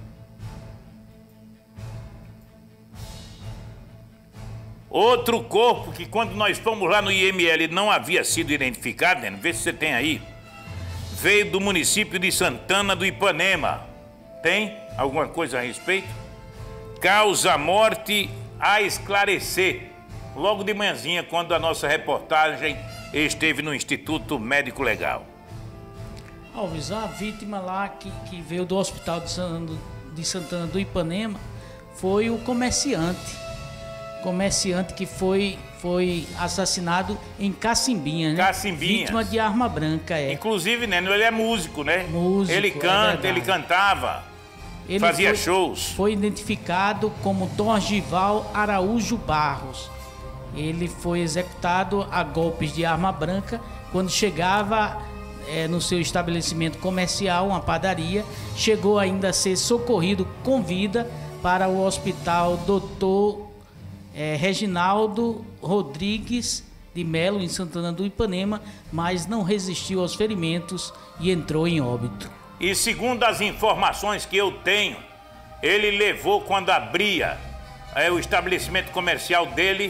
Outro corpo que quando nós fomos lá no IML não havia sido identificado, Neno, vê se você tem aí. Veio do município de Santana do Ipanema. Tem alguma coisa a respeito? Causa morte a esclarecer. Logo de manhãzinha, quando a nossa reportagem esteve no Instituto Médico Legal. Alves, a vítima lá que veio do hospital de Santana do Ipanema foi o comerciante. Comerciante que foi assassinado em Cacimbinha, né? Cacimbinha. Vítima de arma branca, é. Inclusive, né, ele é músico, né? Músico, ele canta, ele cantava, ele fazia shows. Foi identificado como Dorgival Araújo Barros. Ele foi executado a golpes de arma branca quando chegava no seu estabelecimento comercial, uma padaria. Chegou ainda a ser socorrido com vida para o hospital Dr. Reginaldo Rodrigues de Melo, em Santana do Ipanema, mas não resistiu aos ferimentos e entrou em óbito. E segundo as informações que eu tenho, ele levou, quando abria o estabelecimento comercial dele,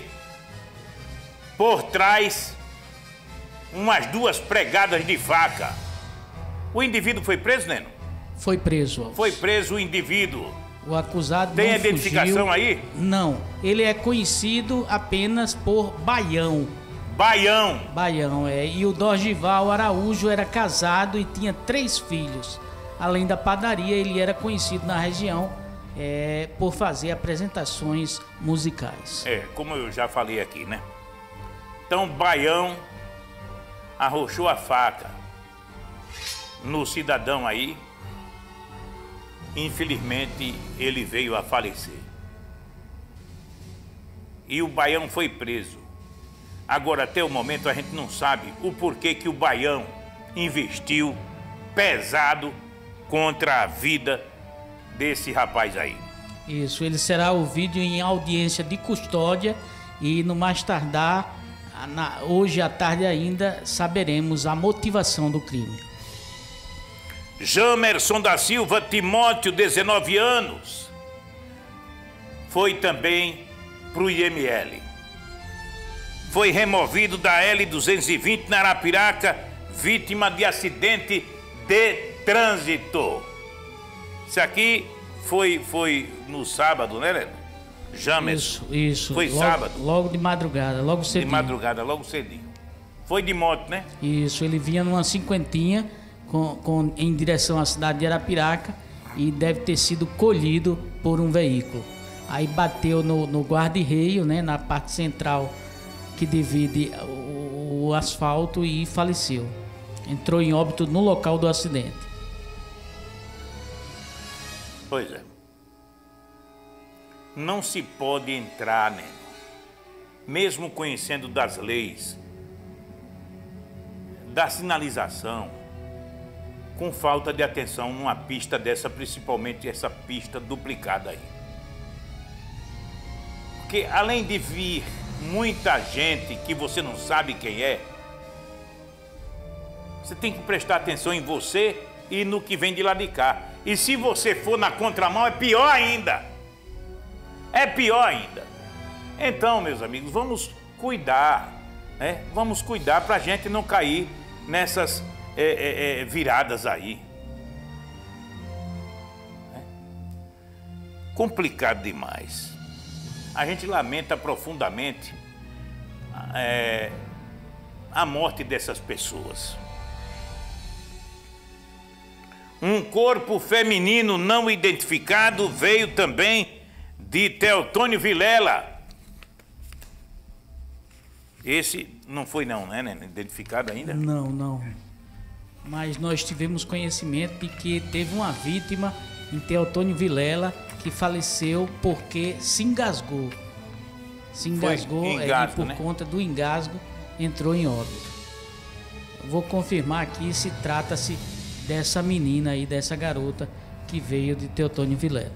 por trás, umas 2 pregadas de faca. O indivíduo foi preso, Neno? Foi preso, Alves. Foi preso o indivíduo. O acusado tem não identificação fugiu. Aí? Não. Ele é conhecido apenas por Baião. Baião. Baião, é. E o Dorgival Araújo era casado e tinha 3 filhos. Além da padaria, ele era conhecido na região por fazer apresentações musicais. Como eu já falei aqui, né? Então, Baião arrochou a faca no cidadão aí. Infelizmente, ele veio a falecer. e o Baião foi preso. Agora, até o momento, a gente não sabe o porquê que o Baião investiu pesado contra a vida desse rapaz aí. Isso, ele será ouvido em audiência de custódia e no mais tardar, hoje à tarde ainda, saberemos a motivação do crime. Jamerson da Silva Timóteo, 19 anos, foi também para o IML. Foi removido da L220 na Arapiraca, vítima de acidente de trânsito. Isso aqui foi no sábado, né, Leno? Jamerson. Isso. Foi sábado. Logo de madrugada, logo cedinho. De madrugada, logo cedinho. Foi de moto, né? Isso, ele vinha numa cinquentinha em direção à cidade de Arapiraca e deve ter sido colhido por um veículo. Aí bateu no guarda-reio, né, na parte central que divide o asfalto e faleceu. Entrou em óbito no local do acidente. Pois é. Não se pode entrar, né? Mesmo conhecendo das leis, da sinalização, com falta de atenção numa pista dessa, principalmente essa pista duplicada aí. Porque além de vir muita gente que você não sabe quem é, você tem que prestar atenção em você e no que vem de lá de cá. E se você for na contramão, é pior ainda. É pior ainda. Então, meus amigos, vamos cuidar, né? Vamos cuidar para a gente não cair nessas viradas aí. Complicado demais. A gente lamenta profundamente a morte dessas pessoas. Um corpo feminino não identificado veio também de Teotônio Vilela. Esse não foi não, né? Identificado ainda? Não. Mas nós tivemos conhecimento de que teve uma vítima em Teotônio Vilela que faleceu porque se engasgou. Se engasgou engasgo, por né? conta do engasgo, entrou em óbito. Eu vou confirmar aqui se trata-se dessa menina aí, dessa garota que veio de Teotônio Vilela.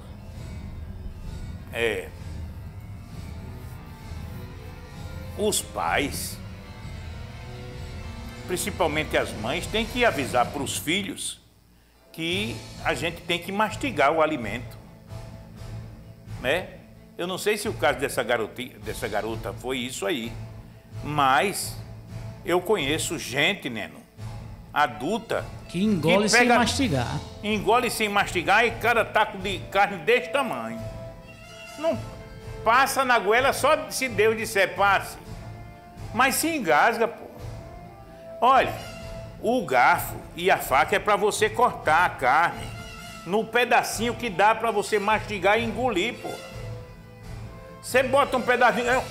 Os pais, principalmente as mães, têm que avisar para os filhos que a gente tem que mastigar o alimento, né? Eu não sei se o caso dessa garota foi isso aí, mas eu conheço gente, Neno, adulta, que engole sem mastigar. Engole sem mastigar e cada taco de carne desse tamanho. Não passa na goela só se Deus disser passe. Mas se engasga, pô. Olha, o garfo e a faca é para você cortar a carne no pedacinho que dá para você mastigar e engolir, pô. Você bota um pedacinho...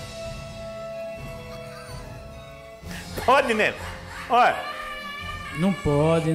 Pode, né? Olha. Não pode.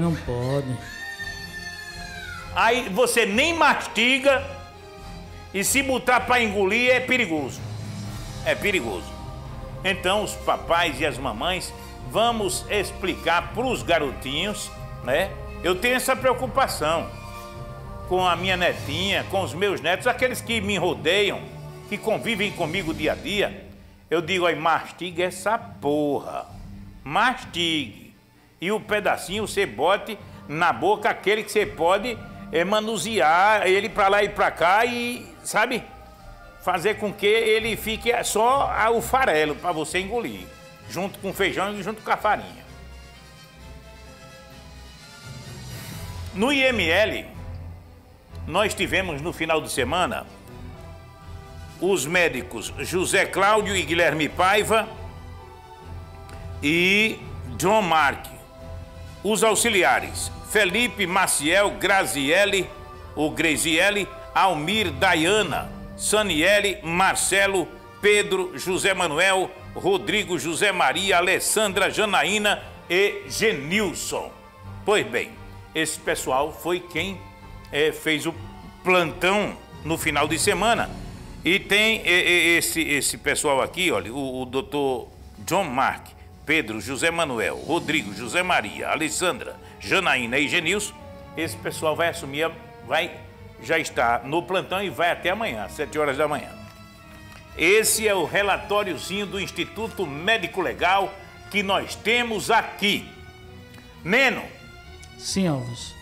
Aí você nem mastiga e se botar para engolir é perigoso. É perigoso. Então os papais e as mamães, vamos explicar para os garotinhos, né? Eu tenho essa preocupação com a minha netinha, com os meus netos, aqueles que me rodeiam, que convivem comigo dia a dia. Eu digo aí, mastiga essa porra. Mastigue. E o pedacinho você bote na boca, aquele que você pode manusear ele para lá e para cá e, sabe, fazer com que ele fique só o farelo para você engolir, junto com o feijão e junto com a farinha. No IML, nós tivemos no final de semana os médicos José Cláudio e Guilherme Paiva e John Mark. Os auxiliares Felipe Maciel, Graziele, Almir, Dayana, Saniele, Marcelo, Pedro, José Manuel, Rodrigo, José Maria, Alessandra, Janaína e Genilson. Pois bem, esse pessoal foi quem fez o plantão no final de semana E tem esse pessoal aqui, olha, o doutor John Mark, Pedro, José Manuel, Rodrigo, José Maria, Alessandra, Janaína e Genilson. Esse pessoal vai assumir, já está no plantão e vai até amanhã, às 7 horas da manhã. Esse é o relatóriozinho do Instituto Médico Legal que nós temos aqui. Neno. Sim, Alves.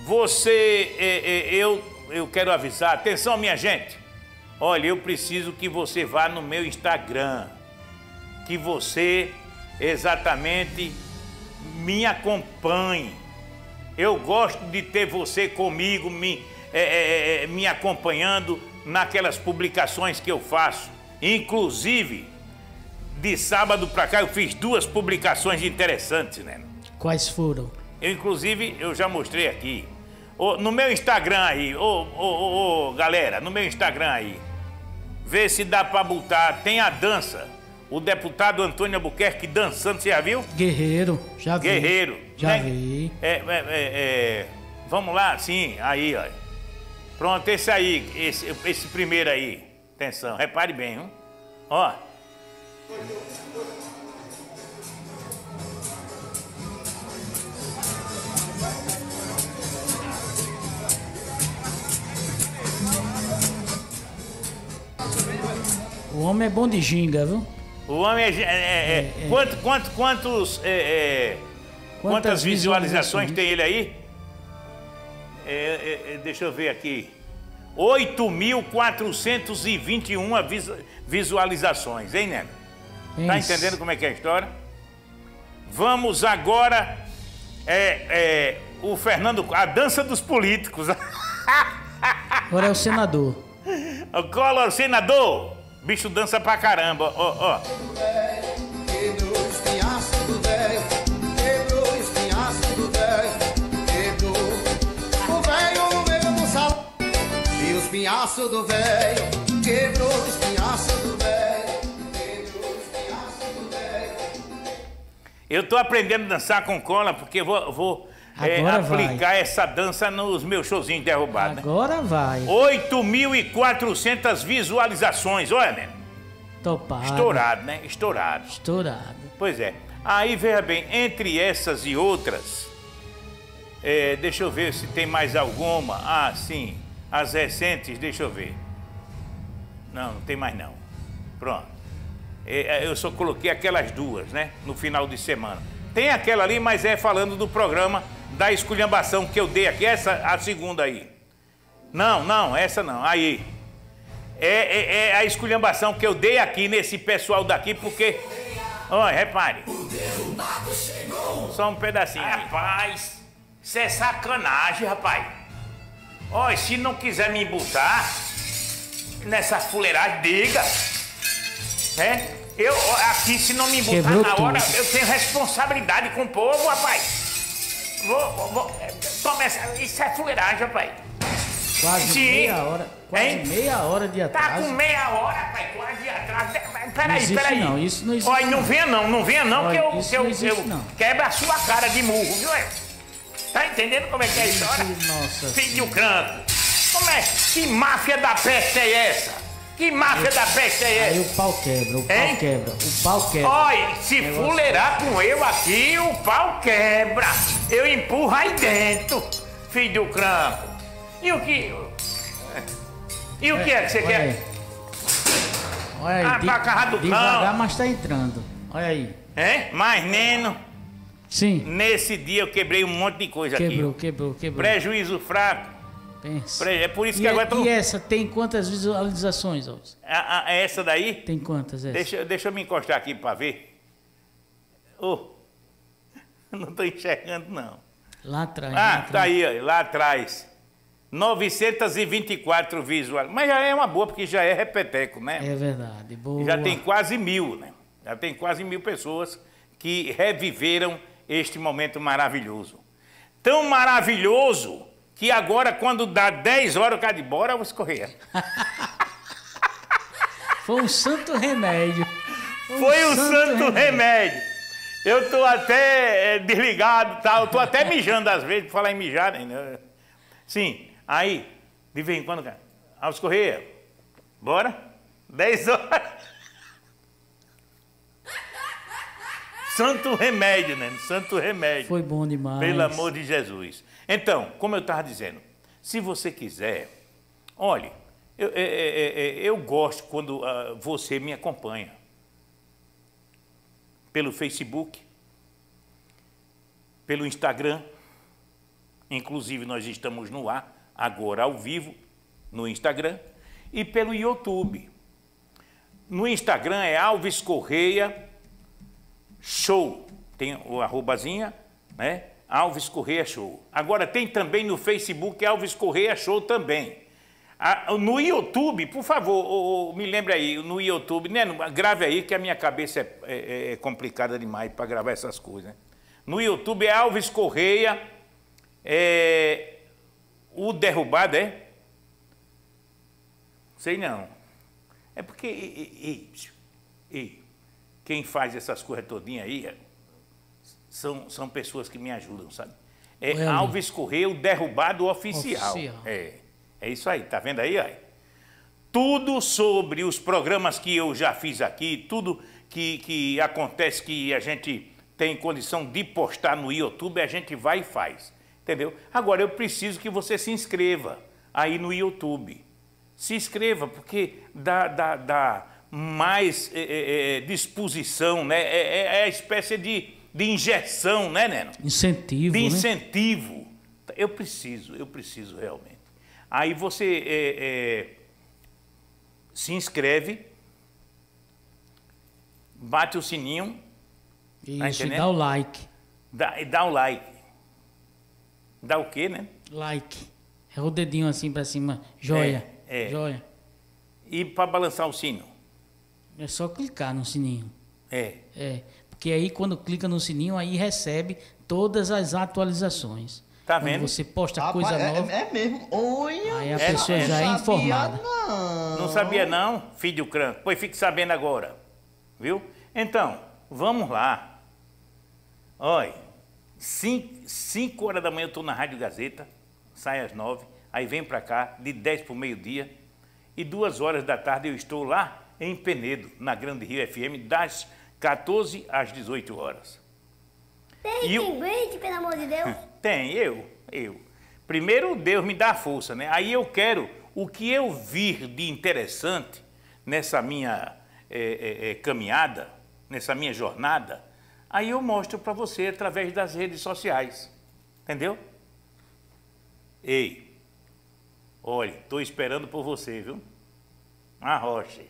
Eu quero avisar, atenção minha gente. Olha, eu preciso que você vá no meu Instagram, que você exatamente me acompanhe. Eu gosto de ter você comigo, me acompanhando naquelas publicações que eu faço. Inclusive, de sábado para cá eu fiz 2 publicações interessantes, né? Quais foram? Eu já mostrei aqui. No meu Instagram aí, galera, no meu Instagram aí. Vê se dá pra botar, tem a dança. O deputado Antônio Albuquerque dançando, você já viu? Guerreiro, já vi. Guerreiro. Já né? vi. Vamos lá, sim, aí, ó. Pronto, esse aí, esse primeiro aí. Atenção, repare bem, hein? Ó. O homem é bom de ginga, viu? O homem quantas visualizações tem ele aí? Deixa eu ver aqui. 8.421 visualizações, hein, Neno? Tá entendendo como é que é a história? Vamos agora... o Fernando... A dança dos políticos. Agora é o senador. O Collor, senador. Bicho dança pra caramba, ó. Quebrou o espinhaço do velho, quebrou o espinhaço do velho, quebrou o velho no meio do salão. E o espinhaço do velho, quebrou o espinhaço do velho, quebrou o espinhaço do velho. Eu tô aprendendo a dançar com cola porque vou aplicar essa dança nos meus showzinhos derrubados. Agora vai. 8.400 visualizações, olha, né? Topado. Estourado, né? Estourado. Pois é. Aí, veja bem, entre essas e outras, deixa eu ver se tem mais alguma. Ah, sim, as recentes, deixa eu ver. Não tem mais não. Pronto. Eu só coloquei aquelas 2, né? No final de semana. Tem aquela ali, mas falando do programa da esculhambação que eu dei aqui. Essa, a segunda aí. Não, essa não. Aí. É a esculhambação que eu dei aqui nesse pessoal daqui, porque... Olha, repare. Só um pedacinho. Rapaz, isso é sacanagem, rapaz. Olha, se não quiser me botar nessa fuleiragem, diga. Eu aqui, se não me botar na hora, eu tenho responsabilidade com o povo, rapaz. Isso é fuleiragem, rapaz. Quase meia hora. Meia hora de atraso. Tá com meia hora, rapaz, quase de atraso. Peraí. Não, isso não existe. Olha, não venha não, Olha, que eu quebro a sua cara de murro, viu? Tá entendendo como é que é a história? Nossa. Filho cranco. Que máfia da peste é essa? Que máfia da peste é essa? Aí o pau quebra. Olha, se fuleirar com eu aqui, o pau quebra. Eu empurro aí dentro, filho do cranco. E o que é que você quer? Olha aí, pra casa do devagar, cão. mas tá entrando. Olha aí. Mas, Neno, sim. Nesse dia eu quebrei um monte de coisa aqui. Quebrou. Prejuízo fraco. Pensa. É por isso que agora E essa tem quantas visualizações, Alves? Essa daí? Tem quantas essa? Deixa eu me encostar aqui pra ver. Não tô enxergando, não. Lá atrás. Tá aí, ó, lá atrás. 924 visuais. Mas já é uma boa, porque já é repeteco, né? É verdade, boa. Já tem quase 1.000, né? Já tem quase 1.000 pessoas que reviveram este momento maravilhoso. Tão maravilhoso que agora, quando dá 10 horas, eu quero ir embora, eu vou escorrer. Foi um santo remédio. Foi um santo remédio. Eu tô até desligado, tá? Eu tô até mijando às vezes, por falar em mijar, né? Sim, aí, de vez em quando, cara. Alves Correia, bora? 10 horas. Santo remédio, né? Santo remédio. Foi bom demais. Pelo amor de Jesus. Então, como eu estava dizendo, se você quiser, olhe, eu gosto quando você me acompanha. Pelo Facebook, pelo Instagram, inclusive nós estamos no ar, agora ao vivo, no Instagram, e pelo YouTube. No Instagram é Alves Correia Show, tem o arrobazinha, né? Alves Correia Show. Agora tem também no Facebook Alves Correia Show também. No YouTube, por favor, me lembre aí, no YouTube, né? Grave aí que a minha cabeça é complicada demais para gravar essas coisas. Né? No YouTube é Alves Correia, o derrubado é? Sei não. É porque quem faz essas coisas todinhas aí são pessoas que me ajudam, sabe? É Alves Correia, o derrubado oficial. É isso aí, tá vendo aí? Ó? Tudo sobre os programas que eu já fiz aqui, tudo que acontece que a gente tem condição de postar no YouTube, a gente vai e faz, entendeu? Agora, eu preciso que você se inscreva aí no YouTube. Se inscreva, porque dá mais disposição, né? É a espécie de injeção, né, Neno? Incentivo, de incentivo. Né? Eu preciso realmente. Aí você se inscreve, bate o sininho. Isso, e dá o like. Dá o like. Dá o quê, né? Like. É o dedinho assim pra cima. Joia. Joia. E para balançar o sino? É só clicar no sininho. Porque aí quando clica no sininho, aí recebe todas as atualizações. Tá quando vendo? Você posta coisa nova. É mesmo. Olha. Aí a pessoa já é informada. Não sabia não, filho crânio. Pois fique sabendo agora. Viu? Então, vamos lá. Olha, 5 horas da manhã eu estou na Rádio Gazeta, sai às 9, aí vem para cá, de 10 para o meio-dia, e 2 horas da tarde eu estou lá em Penedo, na Grande Rio FM, das 14 às 18 horas. Tem brinde, pelo amor de Deus? Tem, eu. Primeiro Deus me dá força, né? Aí eu quero o que eu vir de interessante nessa minha caminhada, nessa minha jornada, aí eu mostro para você através das redes sociais. Entendeu? Ei, olha, estou esperando por você, viu? Arroche.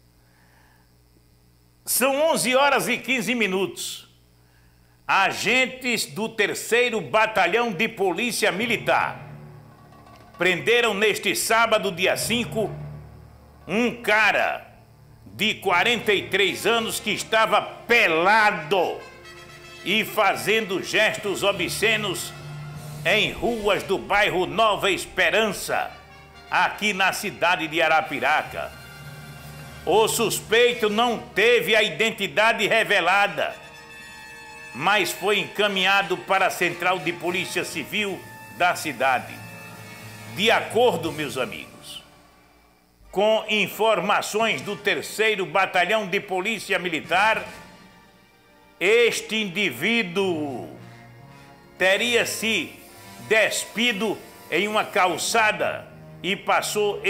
São 11 horas e 15 minutos. Agentes do 3º Batalhão de Polícia Militar prenderam neste sábado, dia 5, um cara de 43 anos que estava pelado e fazendo gestos obscenos em ruas do bairro Nova Esperança, aqui na cidade de Arapiraca. O suspeito não teve a identidade revelada, mas foi encaminhado para a Central de Polícia Civil da cidade. De acordo, meus amigos, com informações do 3º Batalhão de Polícia Militar, este indivíduo teria se despido em uma calçada e passou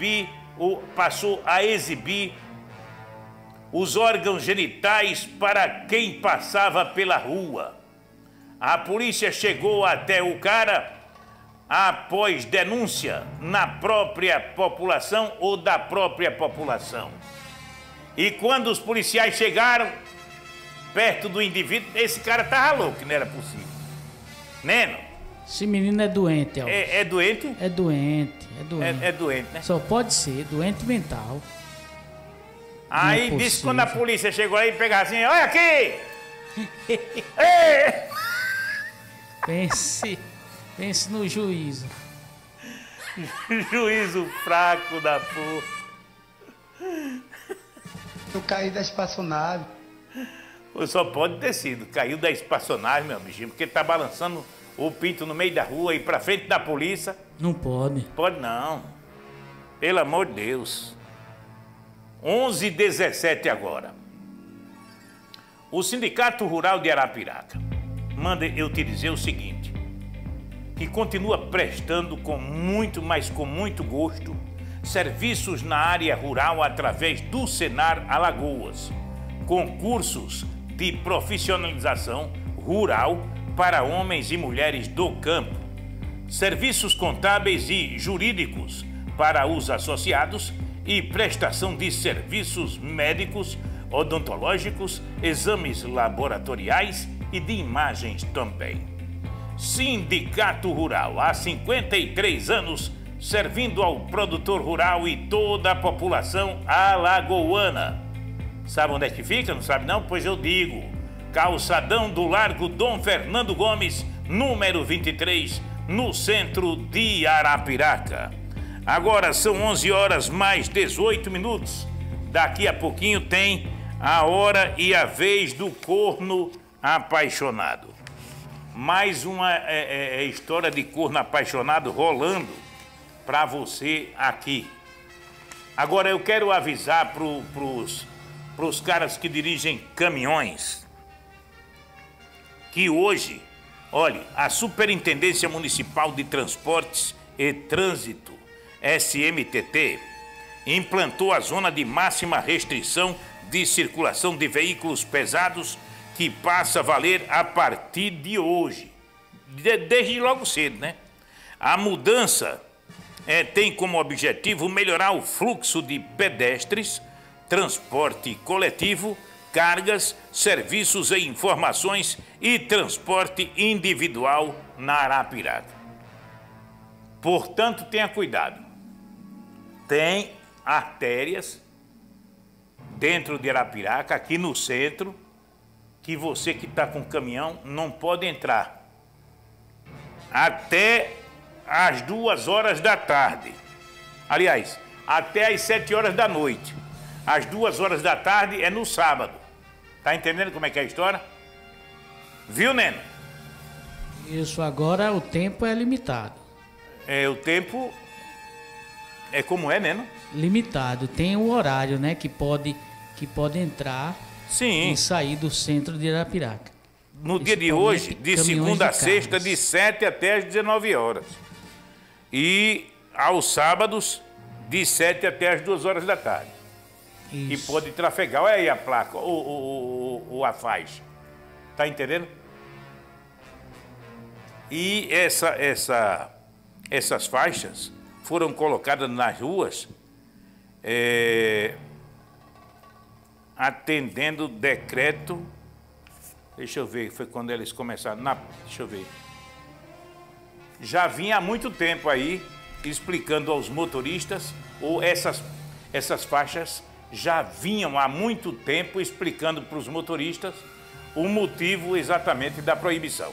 a exibir os órgãos genitais para quem passava pela rua. A polícia chegou até o cara após denúncia na própria população ou da própria população. E quando os policiais chegaram perto do indivíduo, esse cara estava louco, não era possível. Neno? Esse menino é doente, Alves. É doente? É doente. É doente, né? Só pode ser doente mental. Aí disse quando a polícia chegou aí, pegava assim, olha aqui! Ei! Pense no juízo. Juízo fraco da porra. Eu caí da espaçonave. Só pode ter sido. Caiu da espaçonave, meu bichinho, porque tá balançando o pinto no meio da rua e pra frente da polícia. Não pode. Pode não. Pelo amor de Deus. 11h17 agora. O Sindicato Rural de Arapiraca manda eu te dizer o seguinte, que continua prestando com muito, mas com muito gosto, serviços na área rural através do Senar Alagoas, concursos de profissionalização rural para homens e mulheres do campo, serviços contábeis e jurídicos para os associados e prestação de serviços médicos, odontológicos, exames laboratoriais e de imagens também. Sindicato Rural, há 53 anos, servindo ao produtor rural e toda a população alagoana. Sabe onde é que fica? Não sabe não? Pois eu digo. Calçadão do Largo Dom Fernando Gomes, número 23, no centro de Arapiraca. Agora são 11h mais 18 minutos. Daqui a pouquinho tem a hora e a vez do corno apaixonado. Mais uma história de corno apaixonado rolando para você aqui. Agora eu quero avisar pros caras que dirigem caminhões que hoje, olhe, a Superintendência Municipal de Transportes e Trânsito, SMTT, implantou a zona de máxima restrição de circulação de veículos pesados que passa a valer a partir de hoje, desde logo cedo, né? A mudança tem como objetivo melhorar o fluxo de pedestres, transporte coletivo, cargas, serviços e informações e transporte individual na Arapiraca. Portanto, tenha cuidado. Tem artérias dentro de Arapiraca, aqui no centro, que você que está com caminhão não pode entrar até às 2h da tarde. Aliás, até às 7h da noite. Às 2h da tarde é no sábado. Tá entendendo como é que é a história? Viu, Neno? Isso, agora o tempo é limitado. O tempo é como é, Neno? Limitado. Tem o horário, né, que pode entrar. Sim. E sair do centro de Arapiraca. No dia de hoje, de segunda a sexta, de 7 até as 19h. E aos sábados, de 7 até as 2h da tarde. Isso. E pode trafegar. Olha aí a placa, a faixa. Tá entendendo? E essas faixas foram colocadas nas ruas atendendo decreto, deixa eu ver, foi quando eles começaram, deixa eu ver, já vinha há muito tempo aí explicando aos motoristas, ou essas faixas já vinham há muito tempo explicando para os motoristas o motivo exatamente da proibição.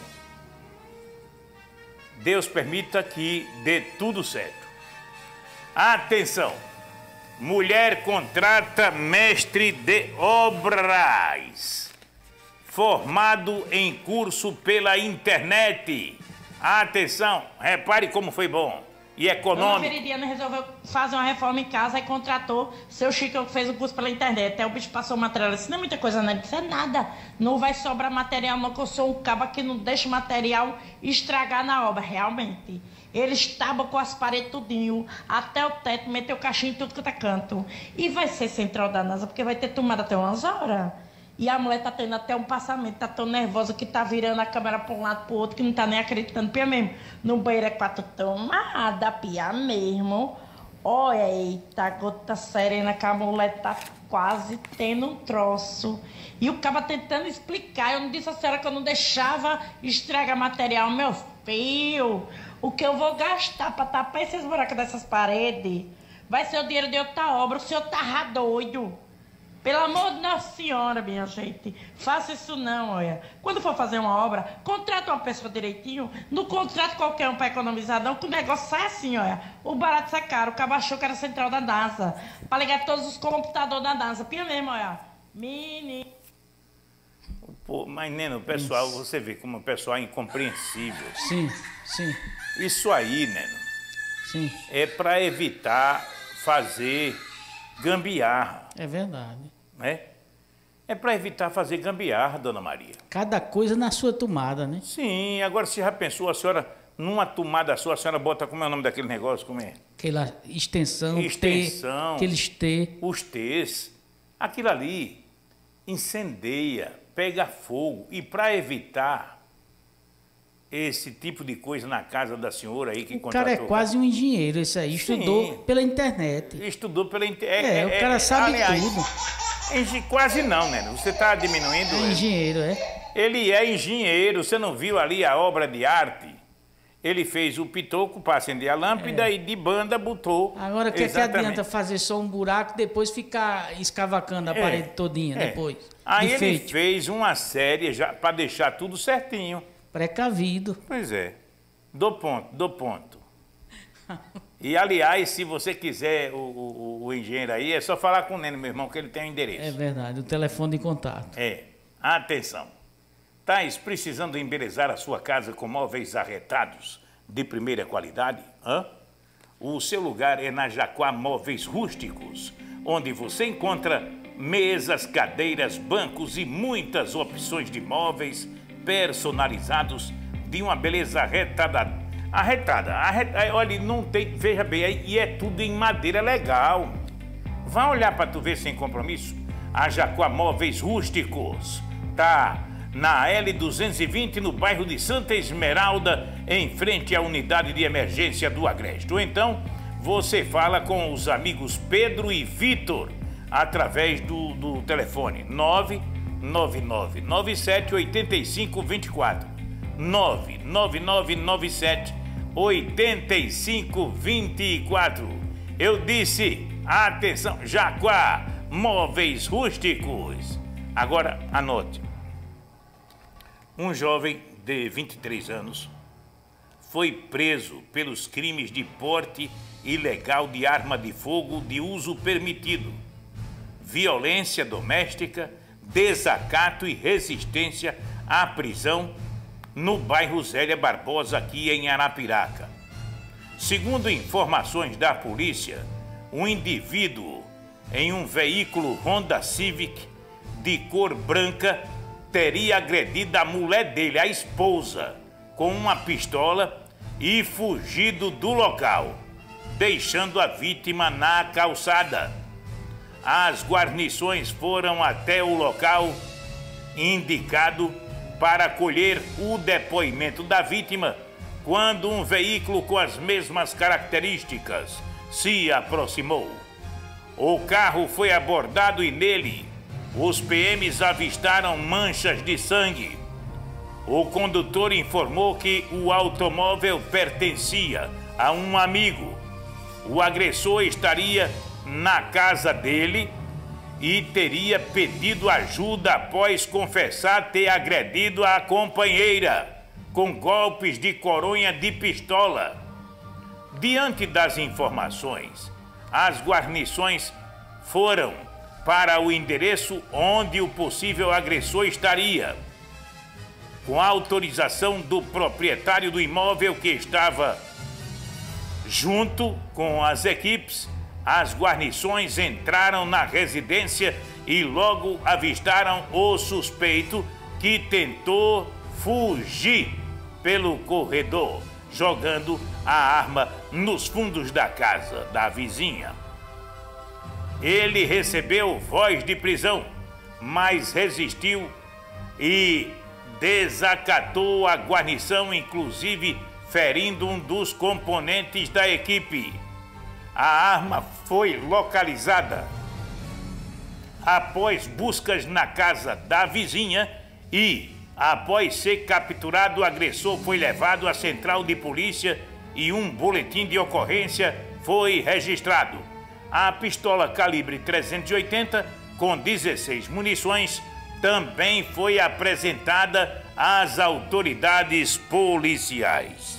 Deus permita que dê tudo certo. Atenção! Mulher contrata mestre de obras, formado em curso pela internet. Atenção, repare como foi bom e econômico. Dona Veridiana resolveu fazer uma reforma em casa e contratou seu Chico, que fez o curso pela internet. Até o bicho passou material. Isso não é muita coisa, não. Isso é nada. Não vai sobrar material, não, que eu sou um cabo que não deixa o material estragar na obra, realmente. Ele estava com as paredes tudinho, até o teto, meteu caixinha em tudo que tá canto. E vai ser central da NASA, porque vai ter tomada até umas horas. E a mulher tá tendo até um passamento, tá tão nervosa que tá virando a câmera pra um lado pro outro, que não tá nem acreditando, pia mesmo. No banheiro é 4 tomadas, pia mesmo. Olha, eita, gota serena, que a mulher tá quase tendo um troço. E o cara tentando explicar, eu não disse à senhora que eu não deixava estragar material, meu filho. O que eu vou gastar para tapar esses buracos dessas paredes vai ser o dinheiro de outra obra. O senhor tá doido. Pelo amor de Nossa Senhora, minha gente. Faça isso não, olha. Quando for fazer uma obra, contrata uma pessoa direitinho. Não contrata qualquer um para economizar, não, que o negócio sai assim, olha. O barato sai caro. O cabo achou que era central da NASA. Para ligar todos os computadores da NASA. Pia mesmo, olha. Mini. Pô, mas, Neno, o pessoal, você vê como o pessoal é incompreensível. Sim, sim. Isso aí, Neno, sim, é para evitar fazer gambiarra. É verdade. Né? É para evitar fazer gambiarra, dona Maria. Cada coisa na sua tomada, né? Sim, agora você já pensou, a senhora, numa tomada só, a senhora bota, como é o nome daquele negócio, como é? Aquela extensão, aqueles T. Os T's. Aquilo ali incendeia, pega fogo. E para evitar esse tipo de coisa na casa da senhora aí que contratou... O cara é quase um engenheiro, esse aí. Estudou pela internet. Estudou pela internet. O cara sabe tudo. Quase não, né? Você está diminuindo... É engenheiro, Ele é engenheiro. Você não viu ali a obra de arte? Ele fez o pitoco para acender a lâmpada e de banda botou... Agora, o que adianta fazer só um buraco e depois ficar escavacando a parede todinha depois? Aí ele fez uma série já para deixar tudo certinho. Precavido. Pois é. Dou ponto. E, aliás, se você quiser o engenheiro aí, é só falar com o Neno, meu irmão, que ele tem o endereço. É verdade, o telefone de contato. Atenção. Estás precisando embelezar a sua casa com móveis arretados de primeira qualidade? O seu lugar é na Jaquá Móveis Rústicos, onde você encontra mesas, cadeiras, bancos e muitas opções de móveis personalizados de uma beleza arretada. Olha, não tem, veja bem, e é tudo em madeira legal. Vá olhar para tu ver sem compromisso. A Jaquá Móveis Rústicos tá na L220, no bairro de Santa Esmeralda, em frente à unidade de emergência do Agreste. Ou então, você fala com os amigos Pedro e Vitor, através do telefone 99997-8524. 99997-8524. Eu disse, atenção, Jaquá Móveis Rústicos. Agora, anote. Um jovem de 23 anos foi preso pelos crimes de porte ilegal de arma de fogo de uso permitido, violência doméstica, desacato e resistência à prisão no bairro Zélia Barbosa, aqui em Arapiraca. Segundo informações da polícia, um indivíduo em um veículo Honda Civic de cor branca teria agredido a mulher dele, a esposa, com uma pistola e fugido do local, deixando a vítima na calçada. As guarnições foram até o local indicado para colher o depoimento da vítima quando um veículo com as mesmas características se aproximou. O carro foi abordado e nele os PMs avistaram manchas de sangue. O condutor informou que o automóvel pertencia a um amigo. O agressor estaria na casa dele e teria pedido ajuda após confessar ter agredido a companheira com golpes de coronha de pistola. Diante das informações, as guarnições foram para o endereço onde o possível agressor estaria. Com a autorização do proprietário do imóvel que estava junto com as equipes, as guarnições entraram na residência e logo avistaram o suspeito que tentou fugir pelo corredor, jogando a arma nos fundos da casa da vizinha. Ele recebeu voz de prisão, mas resistiu e desacatou a guarnição, inclusive ferindo um dos componentes da equipe. A arma foi localizada após buscas na casa da vizinha e, após ser capturado, o agressor foi levado à central de polícia e um boletim de ocorrência foi registrado. A pistola calibre 380, com 16 munições, também foi apresentada às autoridades policiais.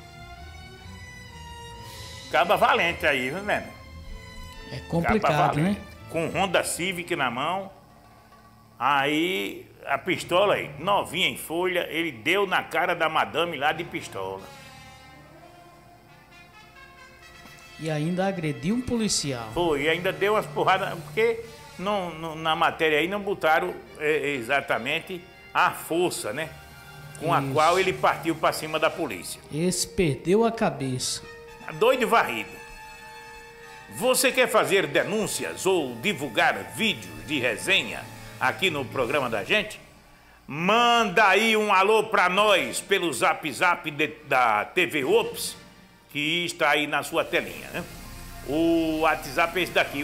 Caba valente aí, viu, Neno? É complicado, né? Com Honda Civic na mão, aí a pistola aí, novinha em folha, ele deu na cara da madame lá de pistola. E ainda agrediu um policial. Foi, e ainda deu umas porradas, porque na matéria aí não botaram exatamente a força, né? Com a qual ele partiu para cima da polícia. Esse perdeu a cabeça. Doido e varrido. Você quer fazer denúncias ou divulgar vídeos de resenha aqui no programa da gente? Manda aí um alô para nós pelo Zap da TV Ops, que está aí na sua telinha, né? O WhatsApp é esse daqui,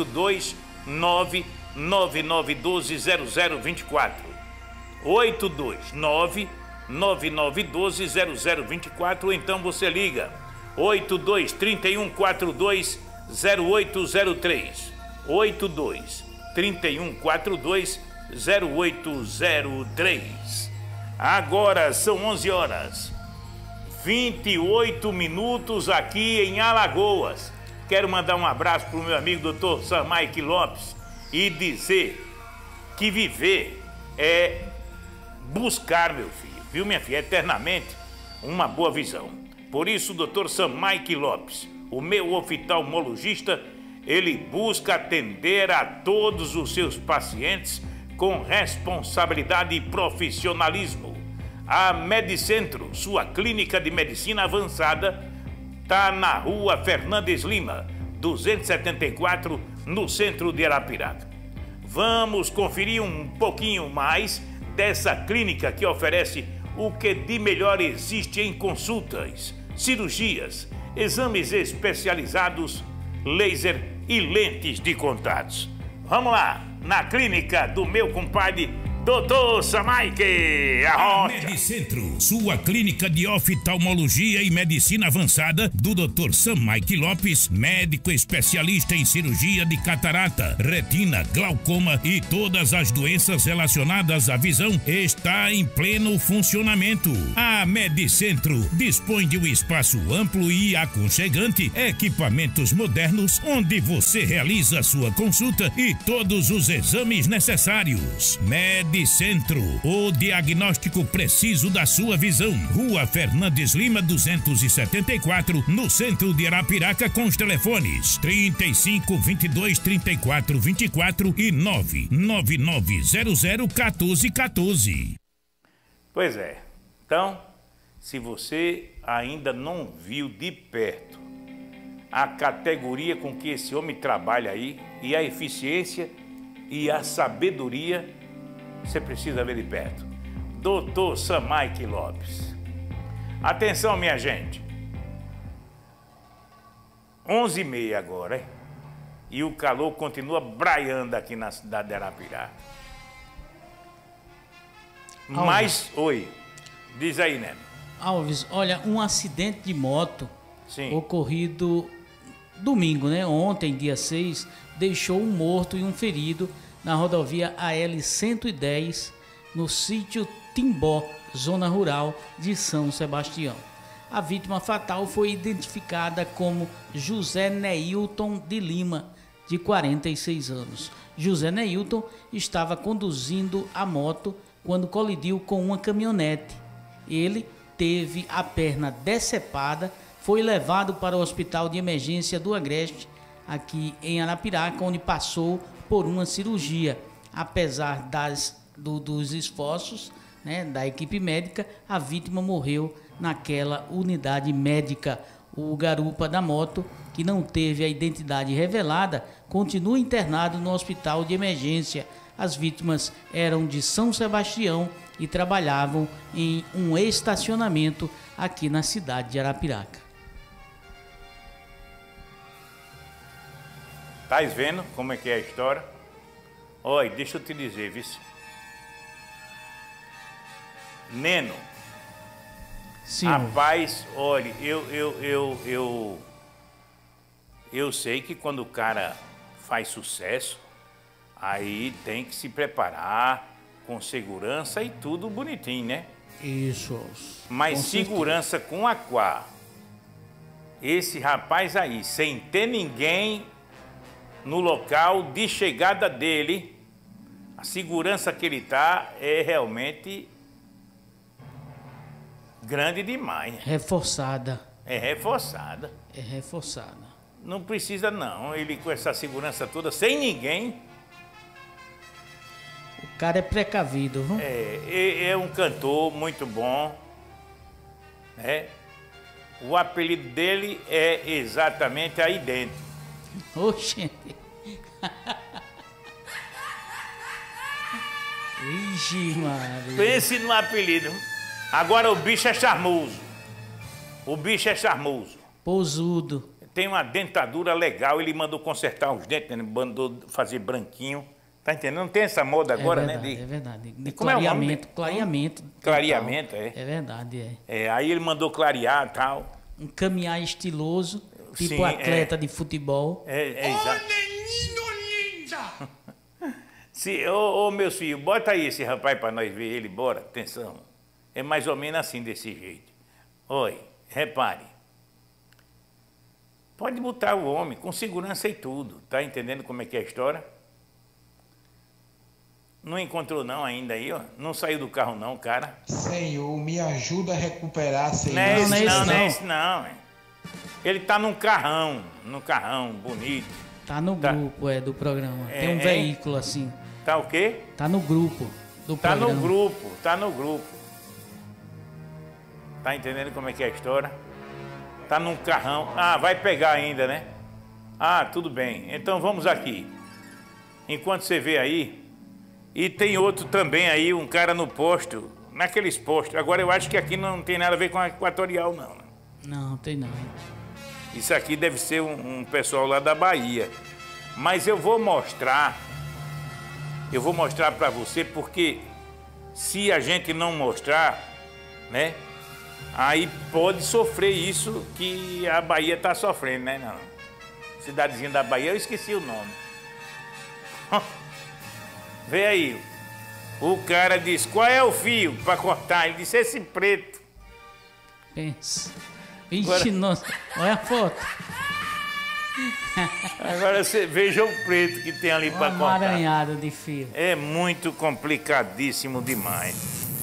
829-9912-0024. 829-9912-0024, ou então você liga 82-3142-0803. 82-3142-0803. Agora são 11 horas 28 minutos aqui em Alagoas. Quero mandar um abraço para o meu amigo Dr. Samaique Lopes e dizer que viver é buscar, meu filho, viu, minha filha, eternamente uma boa visão. Por isso, o Dr. Samaique Lopes, o meu oftalmologista, ele busca atender a todos os seus pacientes com responsabilidade e profissionalismo. A Medicentro, sua clínica de medicina avançada, está na rua Fernandes Lima, 274, no centro de Arapiraca. Vamos conferir um pouquinho mais dessa clínica que oferece o que de melhor existe em consultas, cirurgias, exames especializados, laser e lentes de contatos. Vamos lá, na clínica do meu compadre Doutor Samaique Arrocha. Medicentro, sua clínica de oftalmologia e medicina avançada do Dr. Samaique Lopes, médico especialista em cirurgia de catarata, retina, glaucoma e todas as doenças relacionadas à visão, está em pleno funcionamento. A Medicentro dispõe de um espaço amplo e aconchegante, equipamentos modernos, onde você realiza sua consulta e todos os exames necessários. Medicentro, o diagnóstico preciso da sua visão. Rua Fernandes Lima, 274, no centro de Arapiraca, com os telefones 35 22 34 24 e 99900 1414. Pois é. Então, se você ainda não viu de perto a categoria com que esse homem trabalha aí, e a eficiência e a sabedoria, você precisa ver de perto. Dr. Samaique Lopes. Atenção, minha gente. 11h30 agora, hein? E o calor continua braiando aqui na cidade de Arapiraca. Mas, oi, diz aí, Neno. Alves, olha, um acidente de moto Sim. ocorrido domingo, né? Ontem, dia 6, deixou um morto e um ferido na rodovia AL-110, no sítio Timbó, zona rural de São Sebastião. A vítima fatal foi identificada como José Neilton de Lima, de 46 anos. José Neilton estava conduzindo a moto quando colidiu com uma caminhonete. Ele teve a perna decepada, foi levado para o Hospital de Emergência do Agreste, aqui em Arapiraca, onde passou por uma cirurgia. Apesar dos esforços, né, da equipe médica, a vítima morreu naquela unidade médica. O garupa da moto, que não teve a identidade revelada, continua internado no hospital de emergência. As vítimas eram de São Sebastião e trabalhavam em um estacionamento aqui na cidade de Arapiraca. Tá vendo como é que é a história? Olha, deixa eu te dizer, vice. Neno. Sim. Rapaz, olha, eu sei que quando o cara faz sucesso, aí tem que se preparar com segurança e tudo bonitinho, né? Isso. Mas com segurança certeza. Com a qual esse rapaz aí, sem ter ninguém no local de chegada dele, a segurança que ele tá é realmente grande demais. Reforçada. É reforçada. É reforçada. Não precisa não, ele com essa segurança toda, sem ninguém. O cara é precavido, viu? É um cantor muito bom, né? O apelido dele é exatamente Aí Dentro. Oxê. Ixi, Maria. Pense no apelido. Agora o bicho é charmoso. O bicho é charmoso. Pousudo. Tem uma dentadura legal, ele mandou consertar os dentes, ele mandou fazer branquinho. Tá entendendo? Não tem essa moda agora, verdade, né? É verdade. De como é o nome? clareamento. Clareamento, é. É verdade, Aí ele mandou clarear e tal. Um caminhar estiloso, tipo Sim, atleta de futebol. Exato. Ô, meus filhos, bota aí esse rapaz para nós ver ele, bora, atenção. É mais ou menos assim, desse jeito. Oi, repare. Pode botar o homem com segurança e tudo, tá entendendo como é que é a história? Não encontrou não ainda aí, ó. Não saiu do carro não, cara. Senhor, me ajuda a recuperar, Senhor. Não é esse não. Ele tá num carrão bonito. Tá no grupo, do programa. Tem um veículo assim. Tá o quê? Tá no grupo do programa. Tá no grupo. Tá entendendo como é que é a história? Tá num carrão. Ah, vai pegar ainda, né? Ah, tudo bem. Então vamos aqui. Enquanto você vê aí, e tem outro também aí, um cara no posto, naqueles postos. Agora eu acho que aqui não tem nada a ver com a Equatorial, não. Não, tem não. Isso aqui deve ser um pessoal lá da Bahia. Mas eu vou mostrar para você, porque se a gente não mostrar, né? Aí pode sofrer isso que a Bahia está sofrendo, né? Não. Cidadezinha da Bahia, eu esqueci o nome. Vê aí. O cara disse, qual é o fio para cortar? Ele disse, esse preto. Pensa. Ixi, nossa. Olha a foto. Agora você veja o preto que tem ali para cortar. Emaranhado de fio. É muito complicadíssimo demais.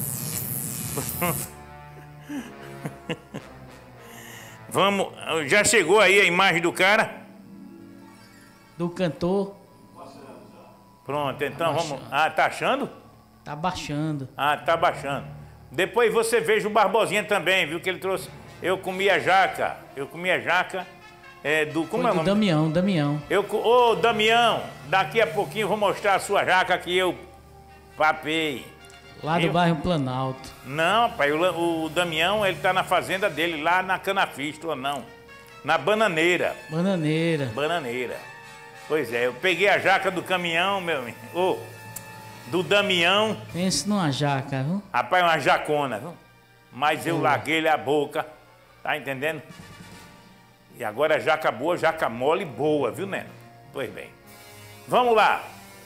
Vamos, já chegou aí a imagem do cara? Do cantor. Pronto, então vamos. Ah, tá achando? Tá baixando. Ah, tá baixando. Depois você veja o Barbosinha também, viu que ele trouxe. Eu comi a jaca. Como foi é o nome? Damião. Ô, Damião, daqui a pouquinho eu vou mostrar a sua jaca que eu papei. Lá do bairro Planalto. Não, pai, o Damião, ele tá na fazenda dele, lá na Canafista, ou não? Na Bananeira. Bananeira. Pois é, eu peguei a jaca do caminhão, meu amigo. Do Damião. Pense numa jaca, viu? Rapaz, uma jacona, viu? Mas eu larguei-lhe a boca, tá entendendo? E agora jaca boa, jaca mole boa, viu, Neno? Pois bem. Vamos lá.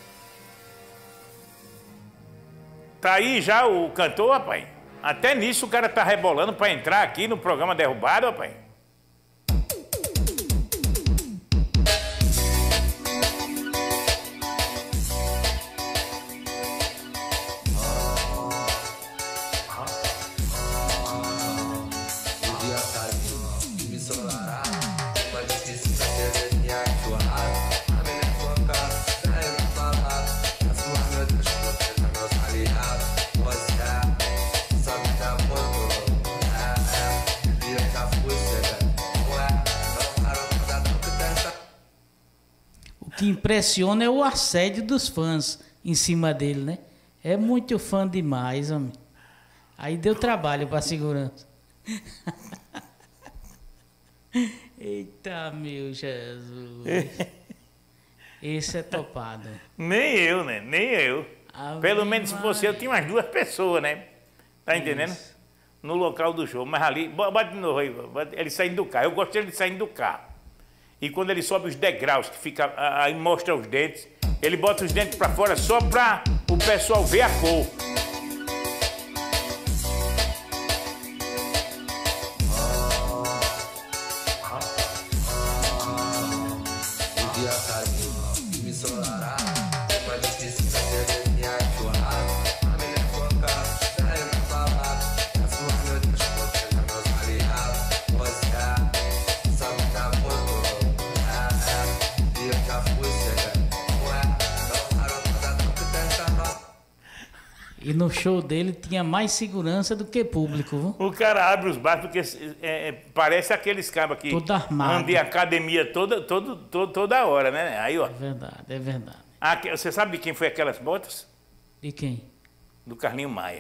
Tá aí já o cantor, rapaz? Até nisso o cara tá rebolando pra entrar aqui no programa Derrubado, rapaz. O que impressiona é o assédio dos fãs em cima dele, né? É muito fã demais, homem. Aí deu trabalho pra segurança. Eita, meu Jesus. Esse é topado. Nem eu, né? Nem eu. Pelo menos se fosse eu, tinha umas 2 pessoas, né? Tá entendendo? Isso. No local do show. Mas ali, bate de novo aí, ele saindo do carro. Eu gosto dele saindo do carro. E quando ele sobe os degraus, que fica, aí mostra os dentes, ele bota os dentes pra fora só pra o pessoal ver a cor. E no show dele tinha mais segurança do que público, viu? O cara abre os bares porque parece aqueles cabos que andam em academia toda hora, né? Aí, ó. É verdade, é verdade. Você sabe de quem foi aquelas botas? De quem? Do Carlinho Maia.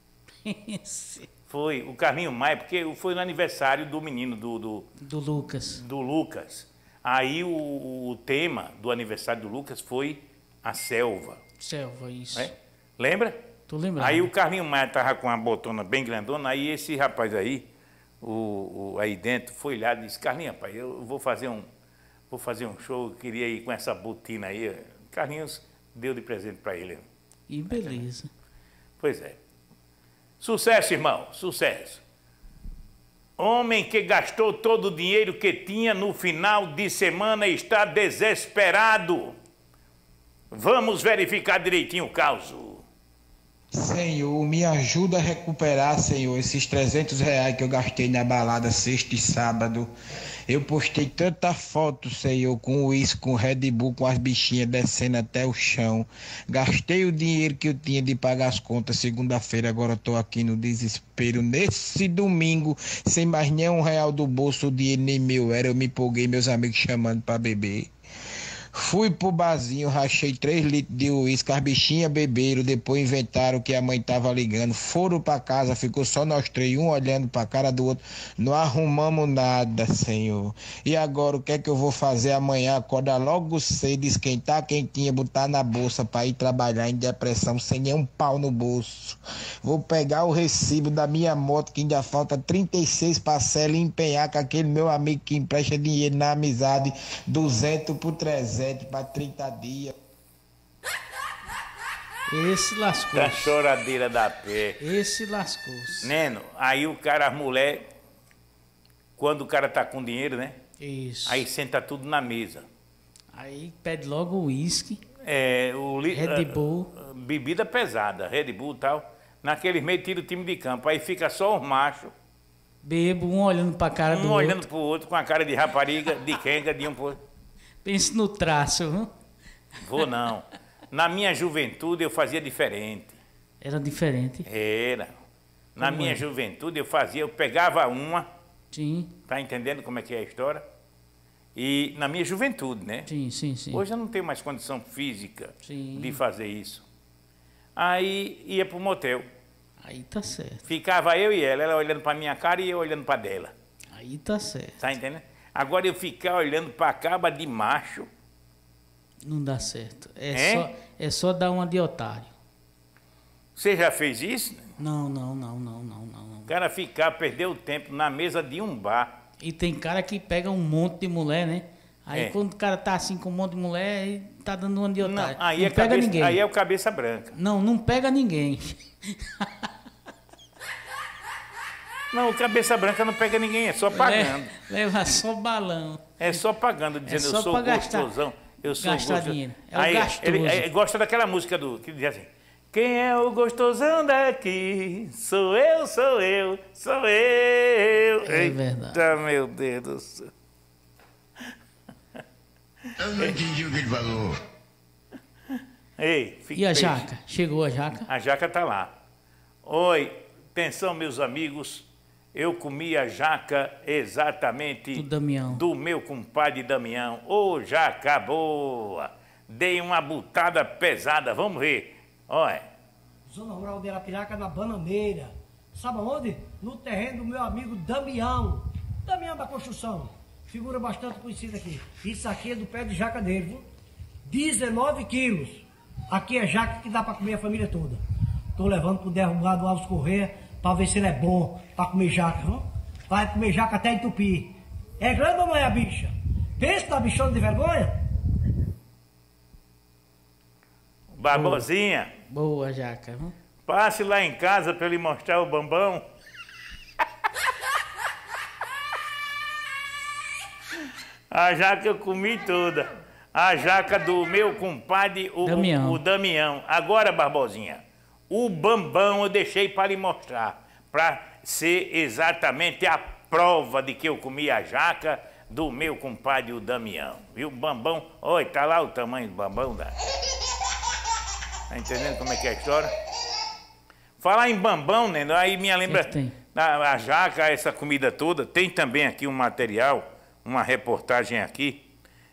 Foi o Carlinho Maia, porque foi no aniversário do menino do Lucas. Do Lucas. Aí o tema do aniversário do Lucas foi a selva. Selva, isso. É? Lembra? Tô lembrando. Aí o Carlinho Maia tava com uma botona bem grandona, aí esse rapaz aí, aí dentro, foi lá e disse, Carlinhos, rapaz, eu vou fazer um show, eu queria ir com essa botina aí. Carlinhos deu de presente para ele. E beleza. Pois é. Sucesso, irmão, sucesso. Homem que gastou todo o dinheiro que tinha no final de semana está desesperado. Vamos verificar direitinho o caso. Senhor, me ajuda a recuperar, Senhor, esses R$300 que eu gastei na balada sexta e sábado. Eu postei tanta foto, Senhor, com uísque, com Red Bull, com as bichinhas descendo até o chão. Gastei o dinheiro que eu tinha de pagar as contas segunda-feira, agora estou aqui no desespero. Nesse domingo, sem mais nenhum real do bolso, o dinheiro nem meu era, eu me empolguei, meus amigos chamando para beber. Fui pro barzinho, rachei 3 litros de uísque, as bichinhas beberam, depois inventaram que a mãe tava ligando, foram pra casa, ficou só nós três, um olhando pra cara do outro, não arrumamos nada, Senhor. E agora o que é que eu vou fazer amanhã? Acordar logo cedo, esquentar a quentinha, botar na bolsa pra ir trabalhar em depressão, sem nenhum pau no bolso. Vou pegar o recibo da minha moto, que ainda falta 36 parcelas, e empenhar com aquele meu amigo que empresta dinheiro na amizade, 200 por 300. Para 30 dias. Esse lascou. Da choradeira da pé. Esse lascou-se. Neno, aí o cara, as mulheres, quando o cara tá com dinheiro, né? Isso. Aí senta tudo na mesa. Aí pede logo o uísque. Red Bull. Bebida pesada, Red Bull e tal. Naqueles meio tira o time de campo. Aí fica só os machos. Bebo, um olhando pra cara do outro. Um olhando pro outro com a cara de rapariga, de quenga, de um pro outro. Pense no traço, viu? Vou não. Na minha juventude eu fazia diferente. Era diferente? Era. Na minha juventude eu pegava uma. Sim. Tá entendendo como é que é a história? E na minha juventude, né? Sim, sim, sim. Hoje eu não tenho mais condição física de fazer isso. Aí ia pro motel. Aí tá certo. Ficava eu e ela olhando pra minha cara e eu olhando pra dela. Aí tá certo. Tá entendendo? Agora eu ficar olhando pra caba de macho. Não dá certo. É só dar uma de otário. Você já fez isso? Não. O cara perder o tempo na mesa de um bar. E tem cara que pega um monte de mulher, né? Aí quando o cara tá assim com um monte de mulher, ele tá dando uma de otário. Não pega ninguém. Aí é o cabeça branca. Não pega ninguém. Não, o cabeça branca não pega ninguém, é só pagando. Leva só balão. É só pagando, dizendo eu sou gostosão. Eu sou gastar dinheiro. Aí, ele gosta daquela música que diz assim: quem é o gostosão daqui? Sou eu. É verdade. Eita, meu Deus do céu. Eu não entendi o que ele falou. Ei, e a jaca? Chegou a jaca? A jaca tá lá. Oi, atenção, meus amigos. Eu comi a jaca exatamente do meu compadre Damião. Ô, jaca boa! Dei uma butada pesada, vamos ver. Olha. Zona Rural de Arapiraca, na Bananeira. Sabe onde? No terreno do meu amigo Damião. Damião da construção. Figura bastante conhecida aqui. Isso aqui é do pé de jaca dele, viu? 19 quilos. Aqui é jaca que dá para comer a família toda. Tô levando pro derrubado Alves Correia para ver se ele é bom para comer jaca, viu? Vai comer jaca até entupir. É grande ou não é a bicha? Pensa na bichona de vergonha? Barbosinha. Boa jaca, viu? Passe lá em casa para ele mostrar o bambão. A jaca eu comi toda. A jaca do meu compadre, o Damião. Agora, Barbosinha, o bambão eu deixei para lhe mostrar, para ser exatamente a prova de que eu comi a jaca do meu compadre, o Damião. Viu? O bambão, olha, tá lá o tamanho do bambão. Tá entendendo como é que é a história? Falar em bambão, né? Aí me lembra a jaca, essa comida toda. Tem também aqui um material, uma reportagem aqui,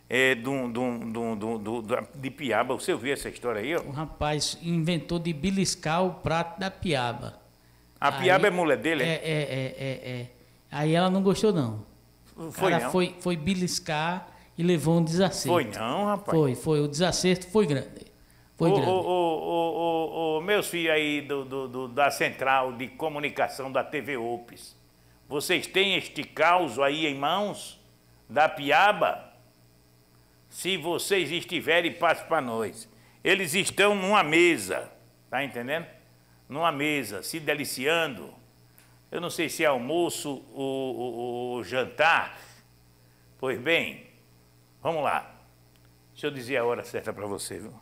de piaba. Você ouviu essa história aí? Ó? O rapaz inventou de beliscar o prato da piaba. A piaba é mulher dele? Aí ela não gostou, não. Ela não? Foi beliscar e levou um desacerto. Foi não, rapaz? Foi. O desacerto foi grande. Meus filhos aí da Central de Comunicação da TV Opes, vocês têm este caos aí em mãos da piaba? Se vocês estiverem, passe para nós. Eles estão numa mesa, tá entendendo? Numa mesa, se deliciando. Eu não sei se é almoço ou jantar. Pois bem, vamos lá. Deixa eu dizer a hora certa para você, viu?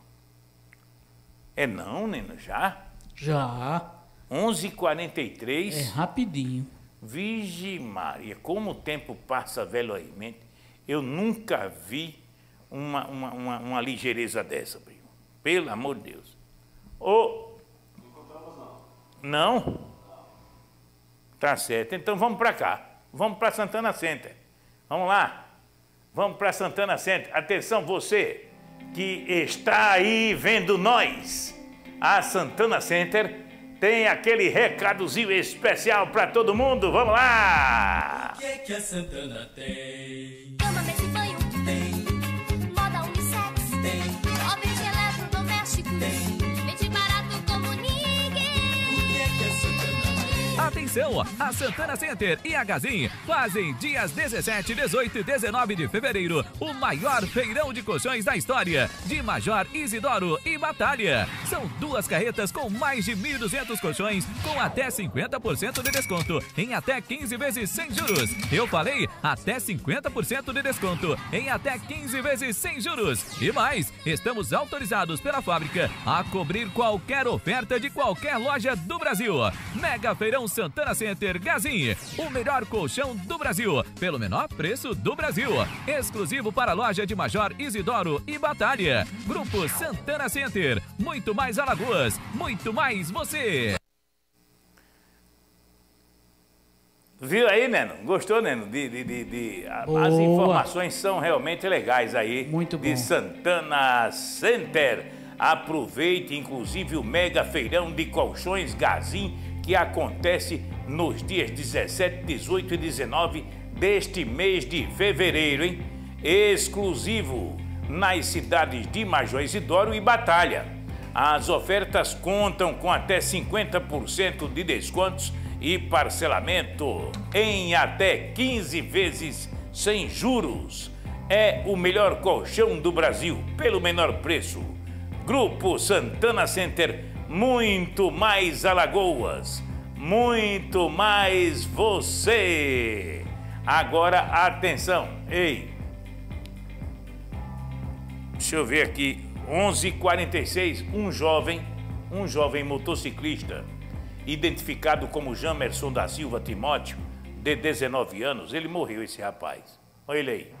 É não, Neno, já? Já. 11h43. É rapidinho. Vige Maria, como o tempo passa velozmente. Eu nunca vi uma ligeireza dessa, primo. Pelo amor de Deus. Não contamos, não. Não? Tá certo. Então vamos para cá. Vamos para Santana Center. Vamos lá. Vamos para Santana Center. Atenção, você que está aí vendo nós. A Santana Center tem aquele recadozinho especial para todo mundo. Vamos lá! O que a Santana tem? Cama, mesa e banho. Tem. Moda unissex. Tem. Móveis de eletrodomésticos. Tem. Vende barato como ninguém. O que a Santana tem? Atenção, a Santana Center e a Gazin fazem dias 17, 18 e 19 de fevereiro o maior feirão de colchões da história de Major Isidoro e Batalha. São 2 carretas com mais de 1.200 colchões com até 50% de desconto em até 15 vezes sem juros. Eu falei até 50% de desconto em até 15 vezes sem juros. E mais, estamos autorizados pela fábrica a cobrir qualquer oferta de qualquer loja do Brasil. Mega Feirão Santana Center Gazin, o melhor colchão do Brasil, pelo menor preço do Brasil. Exclusivo para a loja de Major Isidoro e Batalha. Grupo Santana Center, muito mais Alagoas, muito mais você. Viu aí, Neno? Gostou, Neno? As informações são realmente legais aí. Muito bom. De Santana Center. Aproveite, inclusive, o mega feirão de colchões Gazin, que acontece nos dias 17, 18 e 19 deste mês de fevereiro, hein? Exclusivo nas cidades de Major Isidoro e Batalha. As ofertas contam com até 50% de descontos e parcelamento em até 15 vezes sem juros. É o melhor colchão do Brasil pelo menor preço. Grupo Santana Center, muito mais Alagoas, muito mais você. Agora, atenção, ei, deixa eu ver aqui, 11h46, um jovem motociclista, identificado como Jamerson da Silva Timóteo, de 19 anos, ele morreu, esse rapaz, olha ele aí,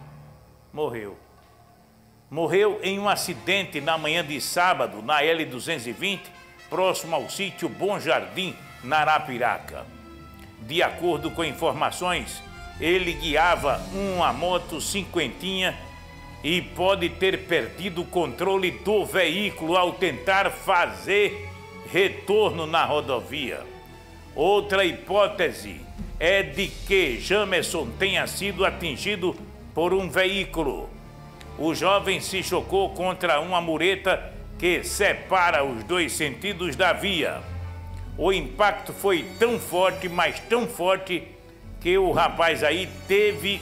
morreu em um acidente na manhã de sábado, na L220, próximo ao sítio Bom Jardim, na Arapiraca. De acordo com informações, ele guiava uma moto cinquentinha e pode ter perdido o controle do veículo ao tentar fazer retorno na rodovia. Outra hipótese é de que Jamerson tenha sido atingido por um veículo. O jovem se chocou contra uma mureta que separa os dois sentidos da via. O impacto foi tão forte, mas tão forte, que o rapaz aí teve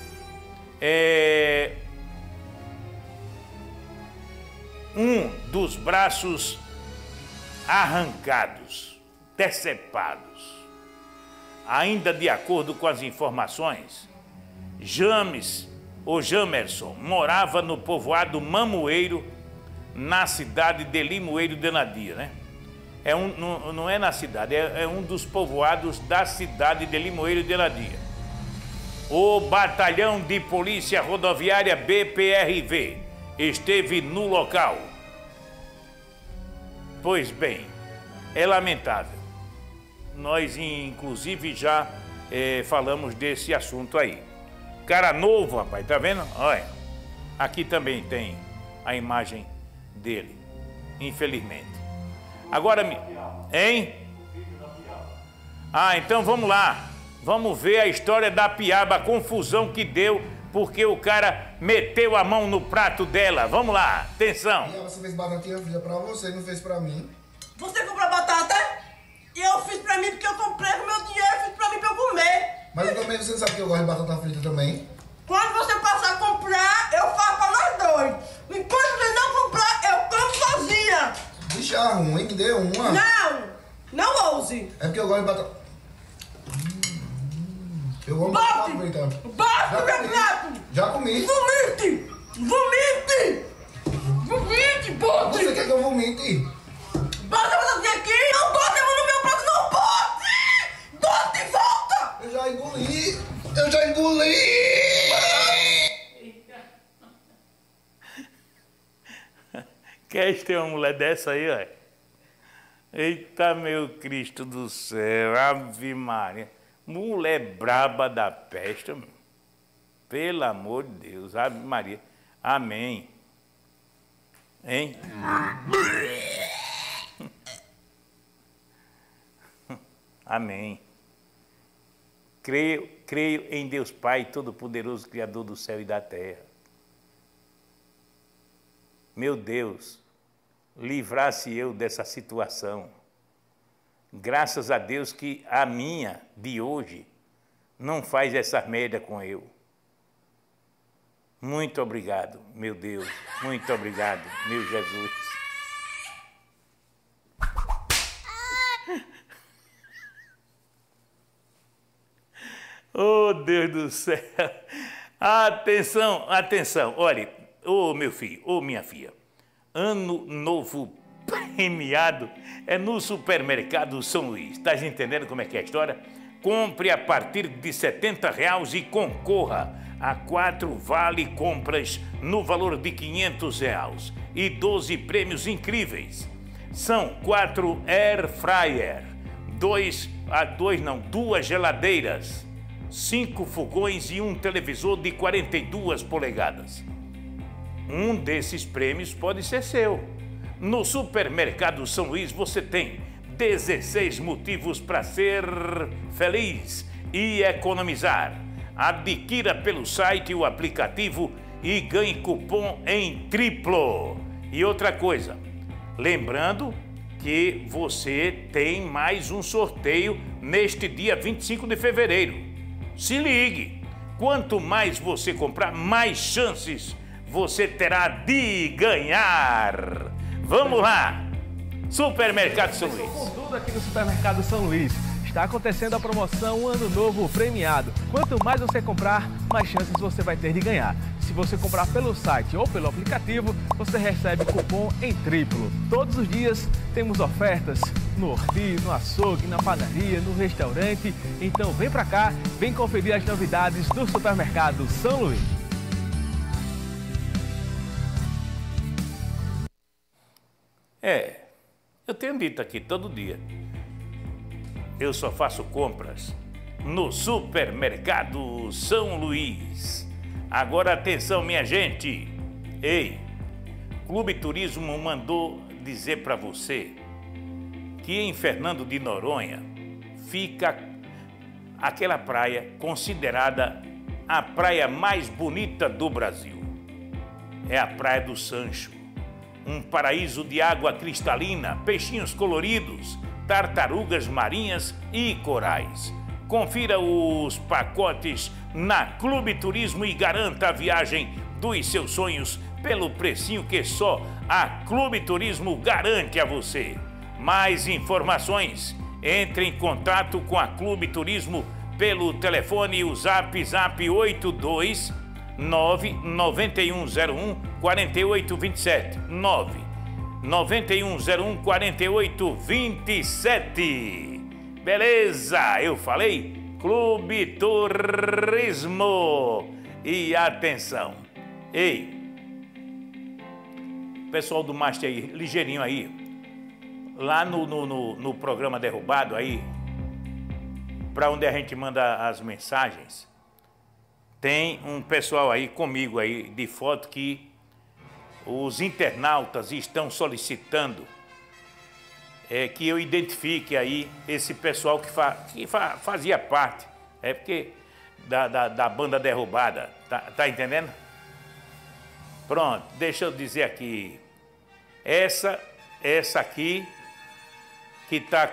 um dos braços arrancados, decepados. Ainda de acordo com as informações, Jamerson morava no povoado Mamoeiro, na cidade de Limoeiro de Anadia, né? Não é na cidade, é um dos povoados da cidade de Limoeiro de Anadia. O Batalhão de Polícia Rodoviária BPRV esteve no local. Pois bem, é lamentável. Nós, inclusive, já falamos desse assunto aí. Cara novo, rapaz, tá vendo? Olha, aqui também tem a imagem dele, infelizmente. Agora, hein? Ah, então vamos lá. Vamos ver a história da piaba, a confusão que deu, porque o cara meteu a mão no prato dela. Vamos lá, atenção. E você fez batatinha frita pra você, não fez pra mim. Você comprou batata? E eu fiz pra mim porque eu comprei com meu dinheiro, fiz pra mim pra eu comer. Mas eu também, você não sabe que eu gosto de batata frita também? Quando você passar a comprar, eu faço pra nós dois. Enquanto você não comprar, eu como sozinha. Bicha ruim, me dê uma. Não ouse. É porque eu gosto de batata... Eu amo Bote! batata frita. Bote no meu prato! Já comi. Vomite! Vomite! Vomite, bote! Você quer que eu vomite? Bota a batatinha aqui! Não bote a mão no meu prato, não bote! Bote e volta! Eu já engoli! Eu já engoli! Quer ter uma mulher dessa aí, ó? Eita, meu Cristo do céu, Ave Maria. Mulher braba da peste, meu. Pelo amor de Deus, Ave Maria. Amém. Hein? Amém. Creio em Deus Pai, Todo-Poderoso, Criador do céu e da terra. Meu Deus, livrasse eu dessa situação. Graças a Deus que a minha de hoje não faz essa merda com eu. Muito obrigado, meu Deus. Muito obrigado, meu Jesus. Oh, Deus do céu. Atenção, atenção. Olha, meu filho, minha filha. Ano novo premiado é no Supermercado São Luís. Tá entendendo como é que é a história? Compre a partir de R$ 70,00 e concorra a 4 vale compras no valor de R$ 500 e 12 prêmios incríveis. São 4 air fryer, 2 geladeiras, 5 fogões e um televisor de 42 polegadas. Um desses prêmios pode ser seu. No Supermercado São Luís você tem 16 motivos para ser feliz e economizar. Adquira pelo site o aplicativo e ganhe cupom em triplo. E outra coisa, lembrando que você tem mais um sorteio neste dia 25 de fevereiro. Se ligue, quanto mais você comprar, mais chances você terá de ganhar. Vamos lá! Supermercado São Luís. Com tudo aqui no Supermercado São Luís. Está acontecendo a promoção Ano Novo Premiado. Quanto mais você comprar, mais chances você vai ter de ganhar. Se você comprar pelo site ou pelo aplicativo, você recebe cupom em triplo. Todos os dias temos ofertas no horti, no açougue, na padaria, no restaurante. Então vem pra cá, vem conferir as novidades do Supermercado São Luís. Eu tenho dito aqui todo dia. Eu só faço compras no Supermercado São Luís. Agora atenção, minha gente. Ei, Clube Turismo mandou dizer para você que em Fernando de Noronha fica aquela praia considerada a praia mais bonita do Brasil. É a Praia do Sancho. Um paraíso de água cristalina, peixinhos coloridos, tartarugas marinhas e corais. Confira os pacotes na Clube Turismo e garanta a viagem dos seus sonhos pelo precinho que só a Clube Turismo garante a você. Mais informações, entre em contato com a Clube Turismo pelo telefone e o zap 82 99101 4827 99101 4827. Beleza? Eu falei Clube Turismo. E atenção. Ei, pessoal do Master aí, ligeirinho aí. lá no programa Derrubado aí, para onde a gente manda as mensagens, tem um pessoal aí comigo aí de foto que os internautas estão solicitando que eu identifique aí esse pessoal que fazia parte, porque da banda Derrubada, tá entendendo? Pronto, deixa eu dizer aqui, essa aqui que tá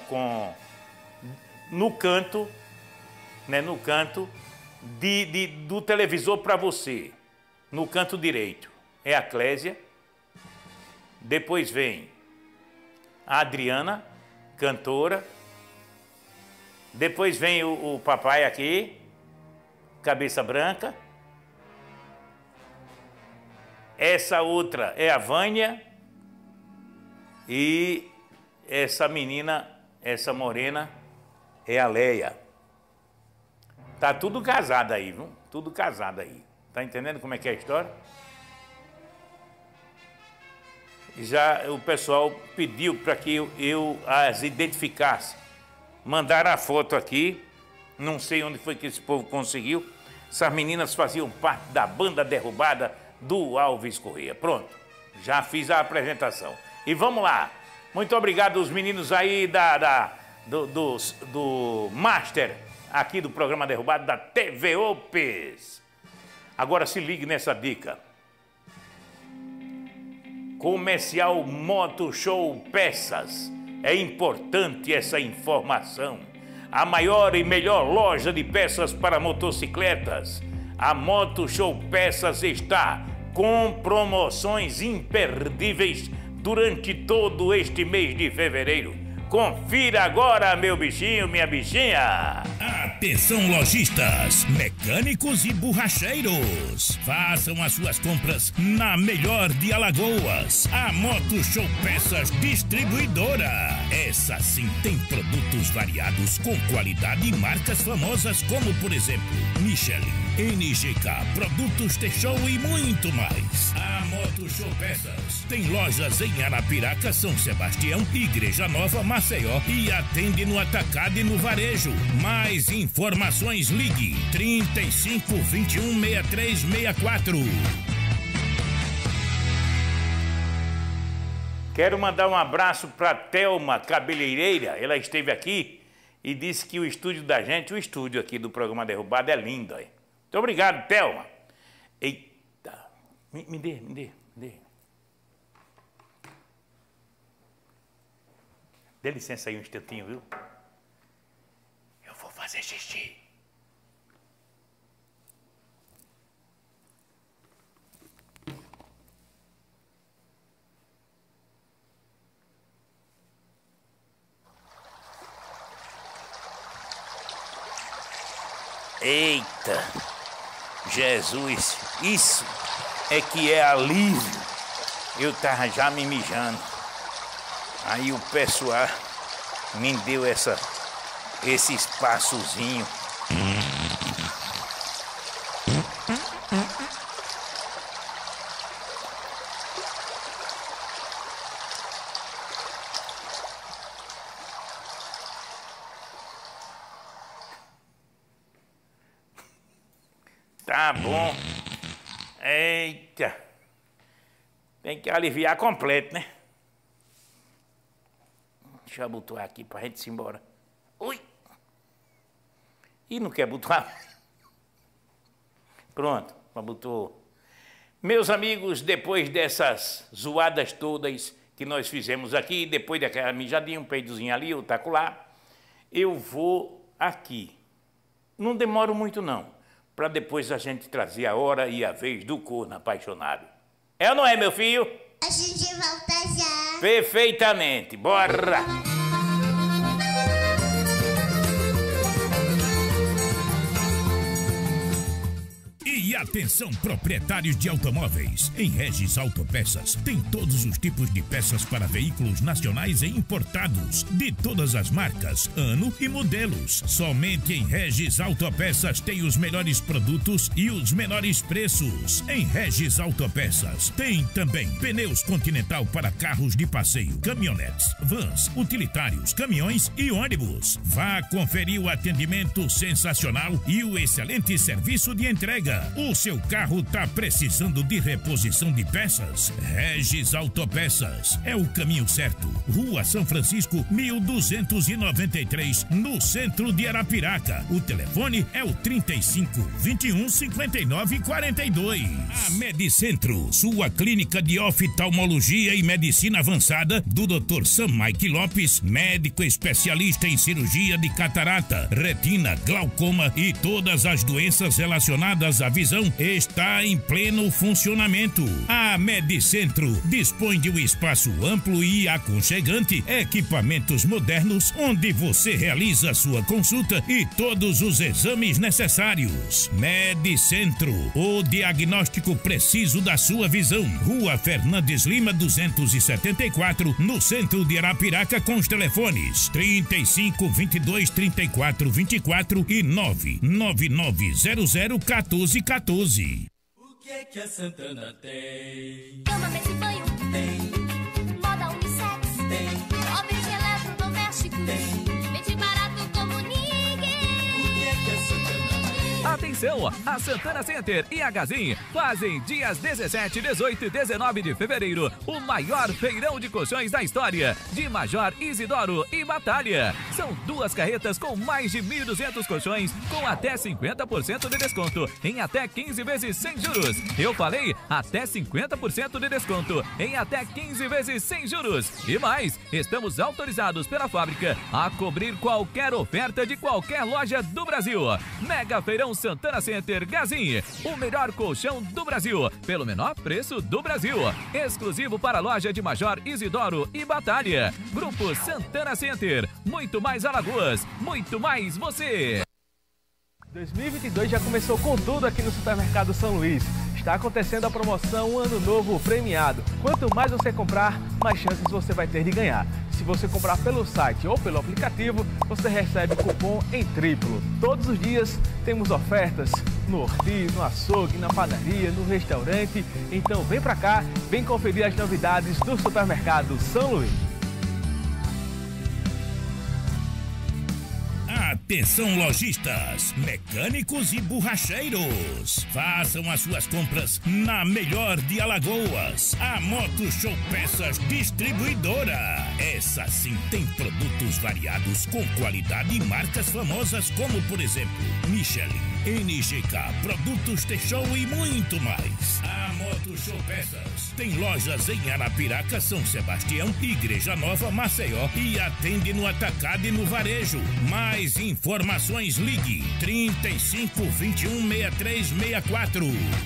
no canto, né, no canto do televisor para você, no canto direito, é a Clésia. Depois vem a Adriana, cantora. Depois vem o papai aqui, cabeça branca. Essa outra é a Vânia. E essa menina, essa morena, é a Leia. Tá tudo casado aí, viu? Tudo casado aí. Tá entendendo como é que é a história? Já o pessoal pediu para que eu as identificasse. Mandaram a foto aqui. Não sei onde foi que esse povo conseguiu. Essas meninas faziam parte da banda Derrubada do Alves Corrêa. Pronto, já fiz a apresentação. E vamos lá. Muito obrigado aos meninos aí do Master, aqui do programa Derrubado da TV Opes. Agora se ligue nessa dica. Comercial Moto Show Peças. É importante essa informação. A maior e melhor loja de peças para motocicletas. A Moto Show Peças está com promoções imperdíveis durante todo este mês de fevereiro. Confira agora, meu bichinho, minha bichinha. Atenção, lojistas, mecânicos e borracheiros. Façam as suas compras na melhor de Alagoas. A Moto Show Peças Distribuidora. Essa sim tem produtos variados com qualidade e marcas famosas como, por exemplo, Michelin, NGK, Produtos T-Show e muito mais. A Moto Show Peças tem lojas em Arapiraca, São Sebastião, Igreja Nova, Maceió e atende no atacado e no varejo. Mais informações, ligue 35 21 63 64. Quero mandar um abraço para Thelma Cabeleireira. Ela esteve aqui e disse que o estúdio da gente, o estúdio aqui do programa Derrubado é lindo. Hein? Muito obrigado, Thelma. Eita, me dê. Dê licença aí um instantinho, viu? Eu vou fazer xixi. Eita, Jesus, isso é que é alívio. Eu tava já me mijando. Aí o pessoal me deu esse espaçozinho. Tá bom. Eita. Tem que aliviar completo, né? Deixa eu abotoar aqui pra gente ir embora. Ui! E não quer abotoar? Pronto, abotoou. Meus amigos, depois dessas zoadas todas que nós fizemos aqui, depois daquela mijadinha, um peidozinho ali, eu taco lá, eu vou aqui. Não demoro muito não, para depois a gente trazer a hora e a vez do corno apaixonado. É ou não é, meu filho? A gente volta já. Perfeitamente, bora! E Atenção, proprietários de automóveis. Em Regis Autopeças tem todos os tipos de peças para veículos nacionais e importados, de todas as marcas, ano e modelos. Somente em Regis Autopeças tem os melhores produtos e os menores preços. Em Regis Autopeças tem também pneus Continental para carros de passeio, caminhonetes, vans, utilitários, caminhões e ônibus. Vá conferir o atendimento sensacional e o excelente serviço de entrega. O seu carro tá precisando de reposição de peças? Regis Autopeças é o caminho certo. Rua São Francisco, 1293, no centro de Arapiraca. O telefone é o 35 21 59 42. A Medicentro, sua clínica de oftalmologia e medicina avançada do Dr. Sam Mike Lopes, médico especialista em cirurgia de catarata, retina, glaucoma e todas as doenças relacionadas à visão, está em pleno funcionamento. A Medicentro dispõe de um espaço amplo e aconchegante, equipamentos modernos, onde você realiza sua consulta e todos os exames necessários. Medicentro, o diagnóstico preciso da sua visão. Rua Fernandes Lima 274, no centro de Arapiraca, com os telefones 35 22 34 24 e 99900 1414. O que a Santana tem? Cama, mesa e banho. Tem. Moda unissex. Tem. Móveis de eletrodomésticos. Tem. Vende barato como ninguém. O que a Santana tem? Atenção, a Santana Center e a Gazin fazem dias 17, 18 e 19 de fevereiro o maior feirão de colchões da história, de Major Isidoro e Batalha. São 2 carretas com mais de 1.200 colchões com até 50% de desconto em até 15 vezes sem juros. Eu falei até 50% de desconto em até 15 vezes sem juros. E mais, estamos autorizados pela fábrica a cobrir qualquer oferta de qualquer loja do Brasil. Mega Feirão Santana Center Gazin, o melhor colchão do Brasil, pelo menor preço do Brasil. Exclusivo para a loja de Major Isidoro e Batalha. Grupo Santana Center, muito mais Alagoas, muito mais você. 2022 já começou com tudo aqui no Supermercado São Luís. Está acontecendo a promoção Ano Novo Premiado. Quanto mais você comprar, mais chances você vai ter de ganhar. Se você comprar pelo site ou pelo aplicativo, você recebe cupom em triplo. Todos os dias temos ofertas no horti, no açougue, na padaria, no restaurante. Então vem pra cá, vem conferir as novidades do Supermercado São Luís. Atenção, lojistas, mecânicos e borracheiros. Façam as suas compras na melhor de Alagoas, a Moto Show Peças Distribuidora. Essa sim tem produtos variados com qualidade e marcas famosas como, por exemplo, Michelin, NGK, Produtos T-Show e muito mais. A Moto Show Peças tem lojas em Arapiraca, São Sebastião, Igreja Nova, Maceió e atende no atacado e no varejo. Mais informações, ligue 35 21 63 64.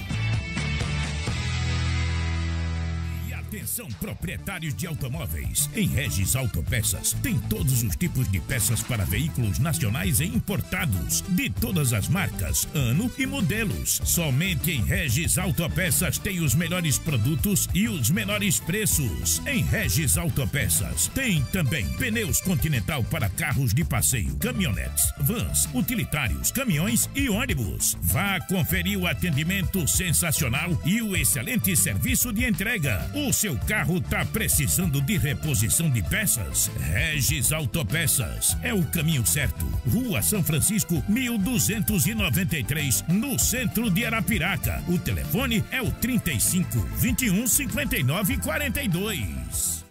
Atenção, proprietários de automóveis. Em Regis Autopeças tem todos os tipos de peças para veículos nacionais e importados, de todas as marcas, ano e modelos. Somente em Regis Autopeças tem os melhores produtos e os menores preços. Em Regis Autopeças tem também pneus Continental para carros de passeio, caminhonetes, vans, utilitários, caminhões e ônibus. Vá conferir o atendimento sensacional e o excelente serviço de entrega. O seu carro tá precisando de reposição de peças? Regis Autopeças é o caminho certo. Rua São Francisco, 1293, no centro de Arapiraca. O telefone é o 35 21 59 42.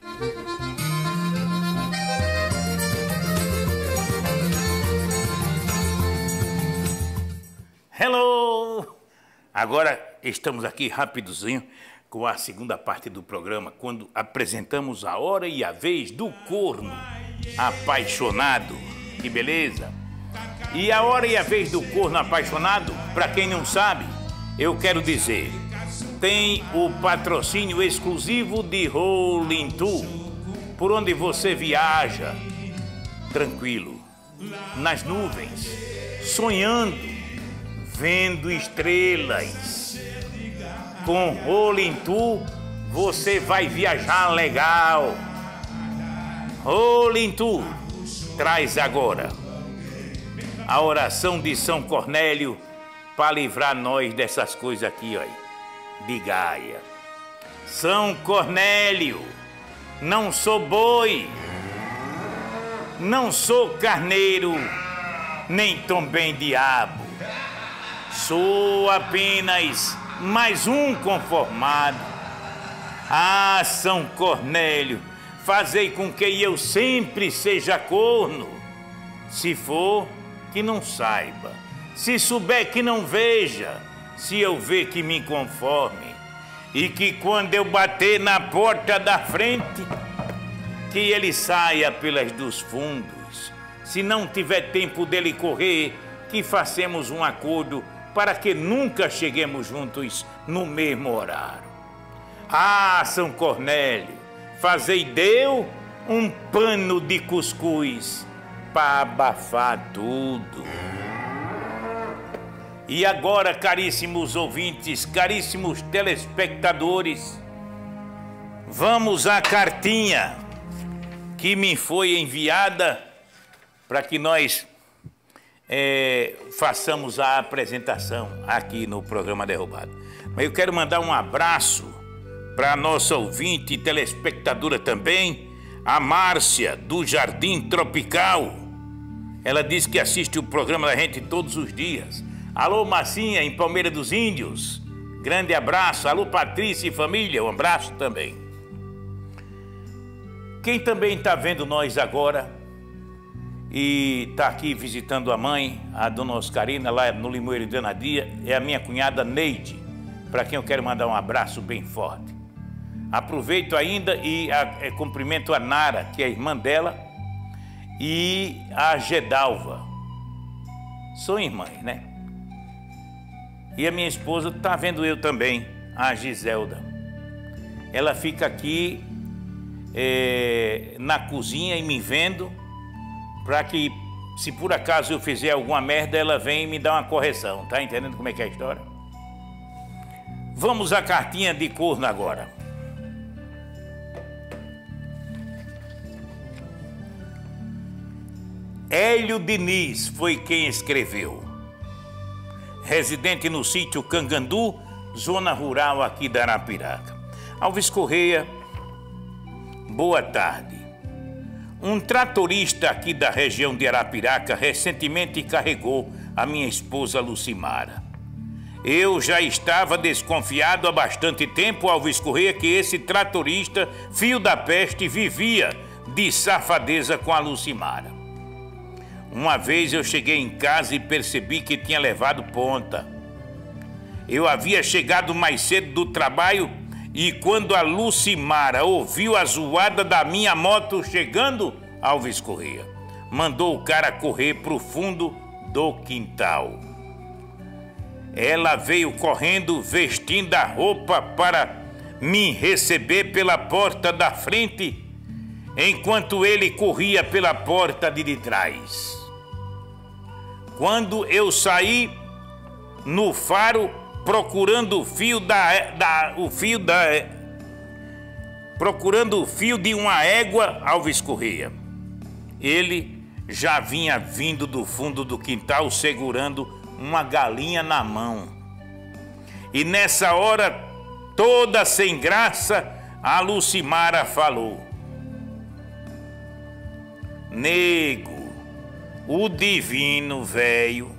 Hello! Agora estamos aqui rapidozinho com a segunda parte do programa, quando apresentamos a hora e a vez do corno apaixonado. Que beleza! E a hora e a vez do corno apaixonado, para quem não sabe, eu quero dizer, tem o patrocínio exclusivo de Rolling Tour, por onde você viaja tranquilo, nas nuvens, sonhando, vendo estrelas. Com Rolintu, você vai viajar legal. Rolintu, traz agora a oração de São Cornélio para livrar nós dessas coisas aqui, ó, de Gaia. São Cornélio, não sou boi, não sou carneiro, nem também diabo. Sou apenas mais um conformado. Ah, São Cornélio, fazei com que eu sempre seja corno. Se for, que não saiba. Se souber, que não veja. Se eu ver, que me conforme. E que quando eu bater na porta da frente, que ele saia pelas dos fundos. Se não tiver tempo dele correr, que façamos um acordo para que nunca cheguemos juntos no mesmo horário. Ah, São Cornélio, fazei deu um pano de cuscuz para abafar tudo. E agora, caríssimos ouvintes, caríssimos telespectadores, vamos à cartinha que me foi enviada para que nós façamos a apresentação aqui no programa Derrubado. Mas eu quero mandar um abraço para a nossa ouvinte e telespectadora também, a Márcia, do Jardim Tropical. Ela diz que assiste o programa da gente todos os dias. Alô, Marcinha, em Palmeira dos Índios. Grande abraço. Alô, Patrícia e família, um abraço também. Quem também está vendo nós agora e está aqui visitando a mãe, a dona Oscarina, lá no Limoeiro de Anadia, é a minha cunhada Neide, para quem eu quero mandar um abraço bem forte. Aproveito ainda e cumprimento a Nara, que é a irmã dela, e a Gedalva. São irmãs, né? E a minha esposa está vendo eu também, a Giselda. Ela fica aqui na cozinha e me vendo, para que, se por acaso eu fizer alguma merda, ela vem e me dá uma correção. Tá entendendo como é que é a história? Vamos à cartinha de corno agora. Hélio Diniz foi quem escreveu. Residente no sítio Cangandu, zona rural aqui da Arapiraca. Alves Correia, boa tarde. Um tratorista aqui da região de Arapiraca recentemente carregou a minha esposa Lucimara. Eu já estava desconfiado há bastante tempo, Alves Correia, que esse tratorista, fio da peste, vivia de safadeza com a Lucimara. Uma vez eu cheguei em casa e percebi que tinha levado ponta. Eu havia chegado mais cedo do trabalho e quando a Lucimara ouviu a zoada da minha moto chegando, Alves Correia mandou o cara correr para o fundo do quintal. Ela veio correndo vestindo a roupa para me receber pela porta da frente, enquanto ele corria pela porta de trás. Quando eu saí no faro procurando o fio procurando o fio de uma égua, Alves Correia, ele já vinha vindo do fundo do quintal segurando uma galinha na mão. E nessa hora, toda sem graça, a Lucimara falou: nego, o divino velho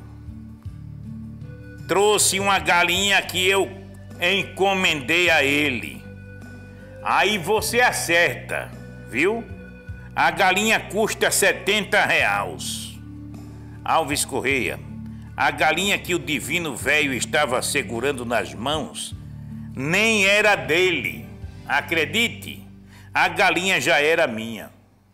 trouxe uma galinha que eu encomendei a ele. Aí você acerta, viu? A galinha custa R$70. Alves Correia, a galinha que o divino velho estava segurando nas mãos nem era dele. Acredite, a galinha já era minha.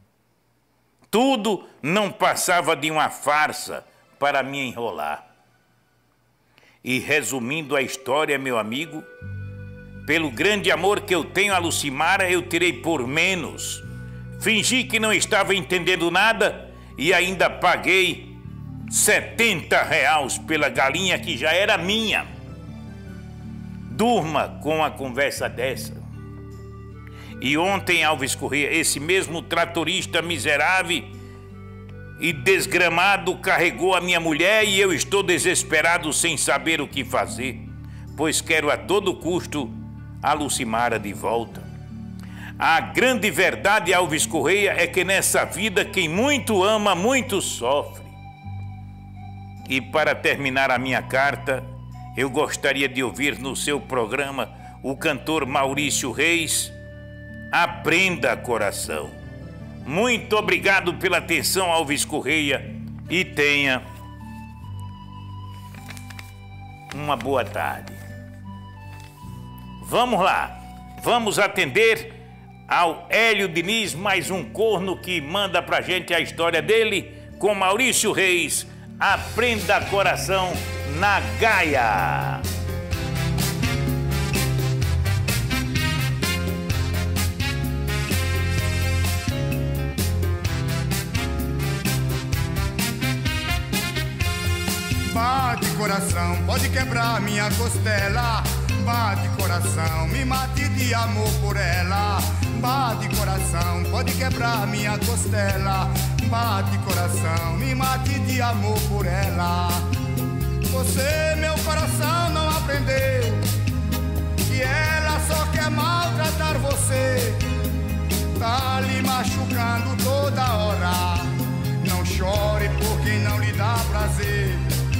Tudo não passava de uma farsa para me enrolar. E resumindo a história, meu amigo, pelo grande amor que eu tenho a Lucimara, eu tirei por menos. Fingi que não estava entendendo nada e ainda paguei R$70 pela galinha que já era minha. durma com a conversa dessa. E ontem, Alves Correia, esse mesmo tratorista miserável e desgramado carregou a minha mulher e eu estou desesperado sem saber o que fazer, pois quero a todo custo a Lucimara de volta. A grande verdade, Alves Correia, é que nessa vida quem muito ama, muito sofre. E para terminar a minha carta, eu gostaria de ouvir no seu programa o cantor Maurício Reis, Aprenda Coração. Muito obrigado pela atenção, Alves Correia, e tenha uma boa tarde. Vamos lá, vamos atender ao Hélio Diniz, mais um corno que manda pra gente a história dele, com Maurício Reis, Aprenda Coração na Gaia. Bate coração, pode quebrar minha costela. Bate coração, me mate de amor por ela. Bate coração, pode quebrar minha costela. Bate coração, me mate de amor por ela. Você, meu coração, não aprendeu que ela só quer maltratar você. Tá lhe machucando toda hora. Não chore por quem não lhe dá prazer.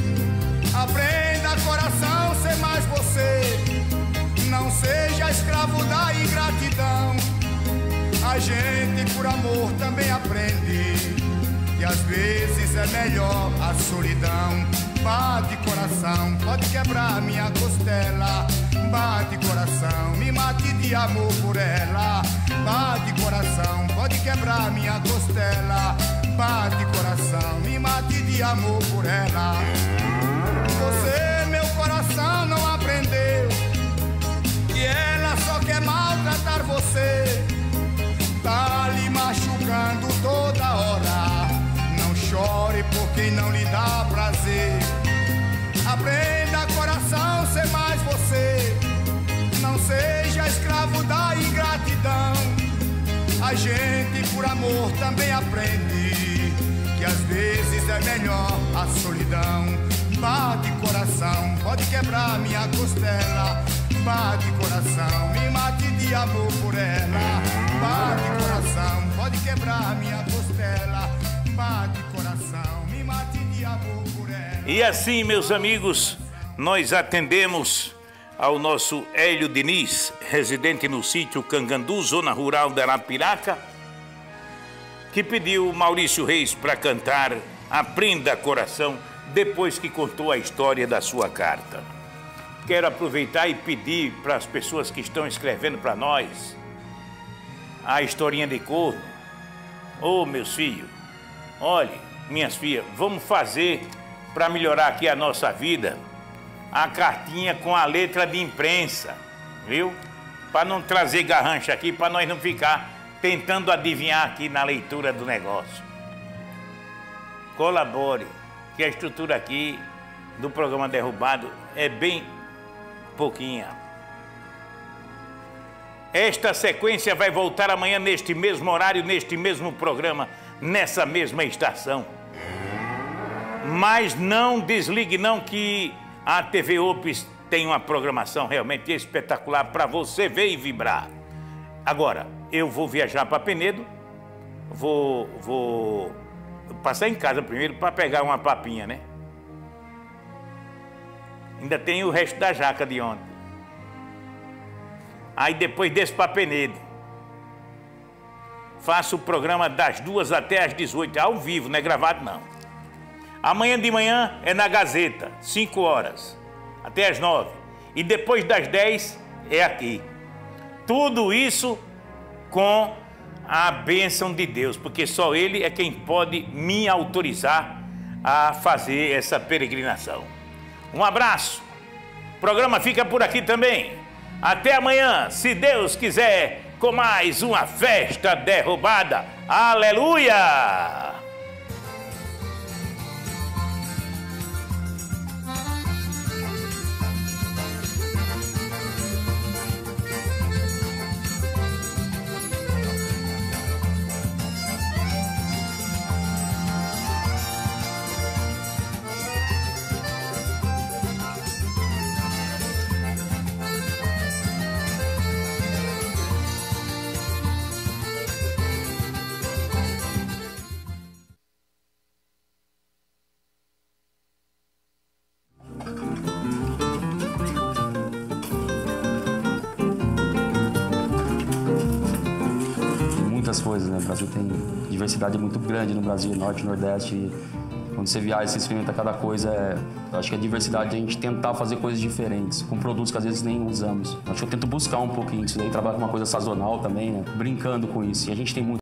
Aprenda, coração, ser mais você. Não seja escravo da ingratidão. A gente por amor também aprende que às vezes é melhor a solidão. Bate coração, pode quebrar minha costela. Bate coração, me mate de amor por ela. Bate coração, pode quebrar minha costela. Bate coração, me mate de amor por ela. Você, meu coração, não aprendeu que ela só quer maltratar você. Tá lhe machucando toda hora. Não chore por quem não lhe dá prazer. Aprenda, coração, ser mais você. Não seja escravo da ingratidão. A gente por amor também aprende que às vezes é melhor a solidão. Bate coração, pode quebrar minha costela. Bate coração, me mate de amor por ela. Bate coração, pode quebrar minha costela. Bate coração, me mate de amor por ela. E assim, meus amigos, nós atendemos ao nosso Hélio Diniz, residente no sítio Cangandu, zona rural da Arapiraca, que pediu Maurício Reis para cantar Aprenda Coração, depois que contou a história da sua carta. Quero aproveitar e pedir para as pessoas que estão escrevendo para nós a historinha de corno. Ô, meus filhos, olhe, minhas filhas, vamos fazer para melhorar aqui a nossa vida a cartinha com a letra de imprensa, viu? Para não trazer garrancho aqui, para nós não ficar tentando adivinhar aqui na leitura do negócio. Colabore, que a estrutura aqui do programa Derrubado é bem pouquinha. Esta sequência vai voltar amanhã neste mesmo horário, neste mesmo programa, nessa mesma estação. Mas não desligue não, que a TV Opes tem uma programação realmente espetacular para você ver e vibrar. Agora, eu vou viajar para Penedo, vou passar em casa primeiro para pegar uma papinha, né? Ainda tem o resto da jaca de ontem. Aí depois desço para Penedo. Faço o programa das 2 até às 18, ao vivo, não é gravado não. Amanhã de manhã é na Gazeta, 5 horas, até às 9. E depois das 10 é aqui. Tudo isso com a bênção de Deus, porque só Ele é quem pode me autorizar a fazer essa peregrinação. Um abraço. O programa fica por aqui também. Até amanhã, se Deus quiser, com mais uma festa derrubada. Aleluia! muitas coisas, né? O Brasil tem diversidade muito grande no Brasil, Norte e Nordeste. E quando você viaja, você experimenta cada coisa. Acho que a diversidade é a gente tentar fazer coisas diferentes, com produtos que às vezes nem usamos. Acho que eu tento buscar um pouquinho disso daí, trabalhar com uma coisa sazonal também, né? Brincando com isso. E a gente tem muito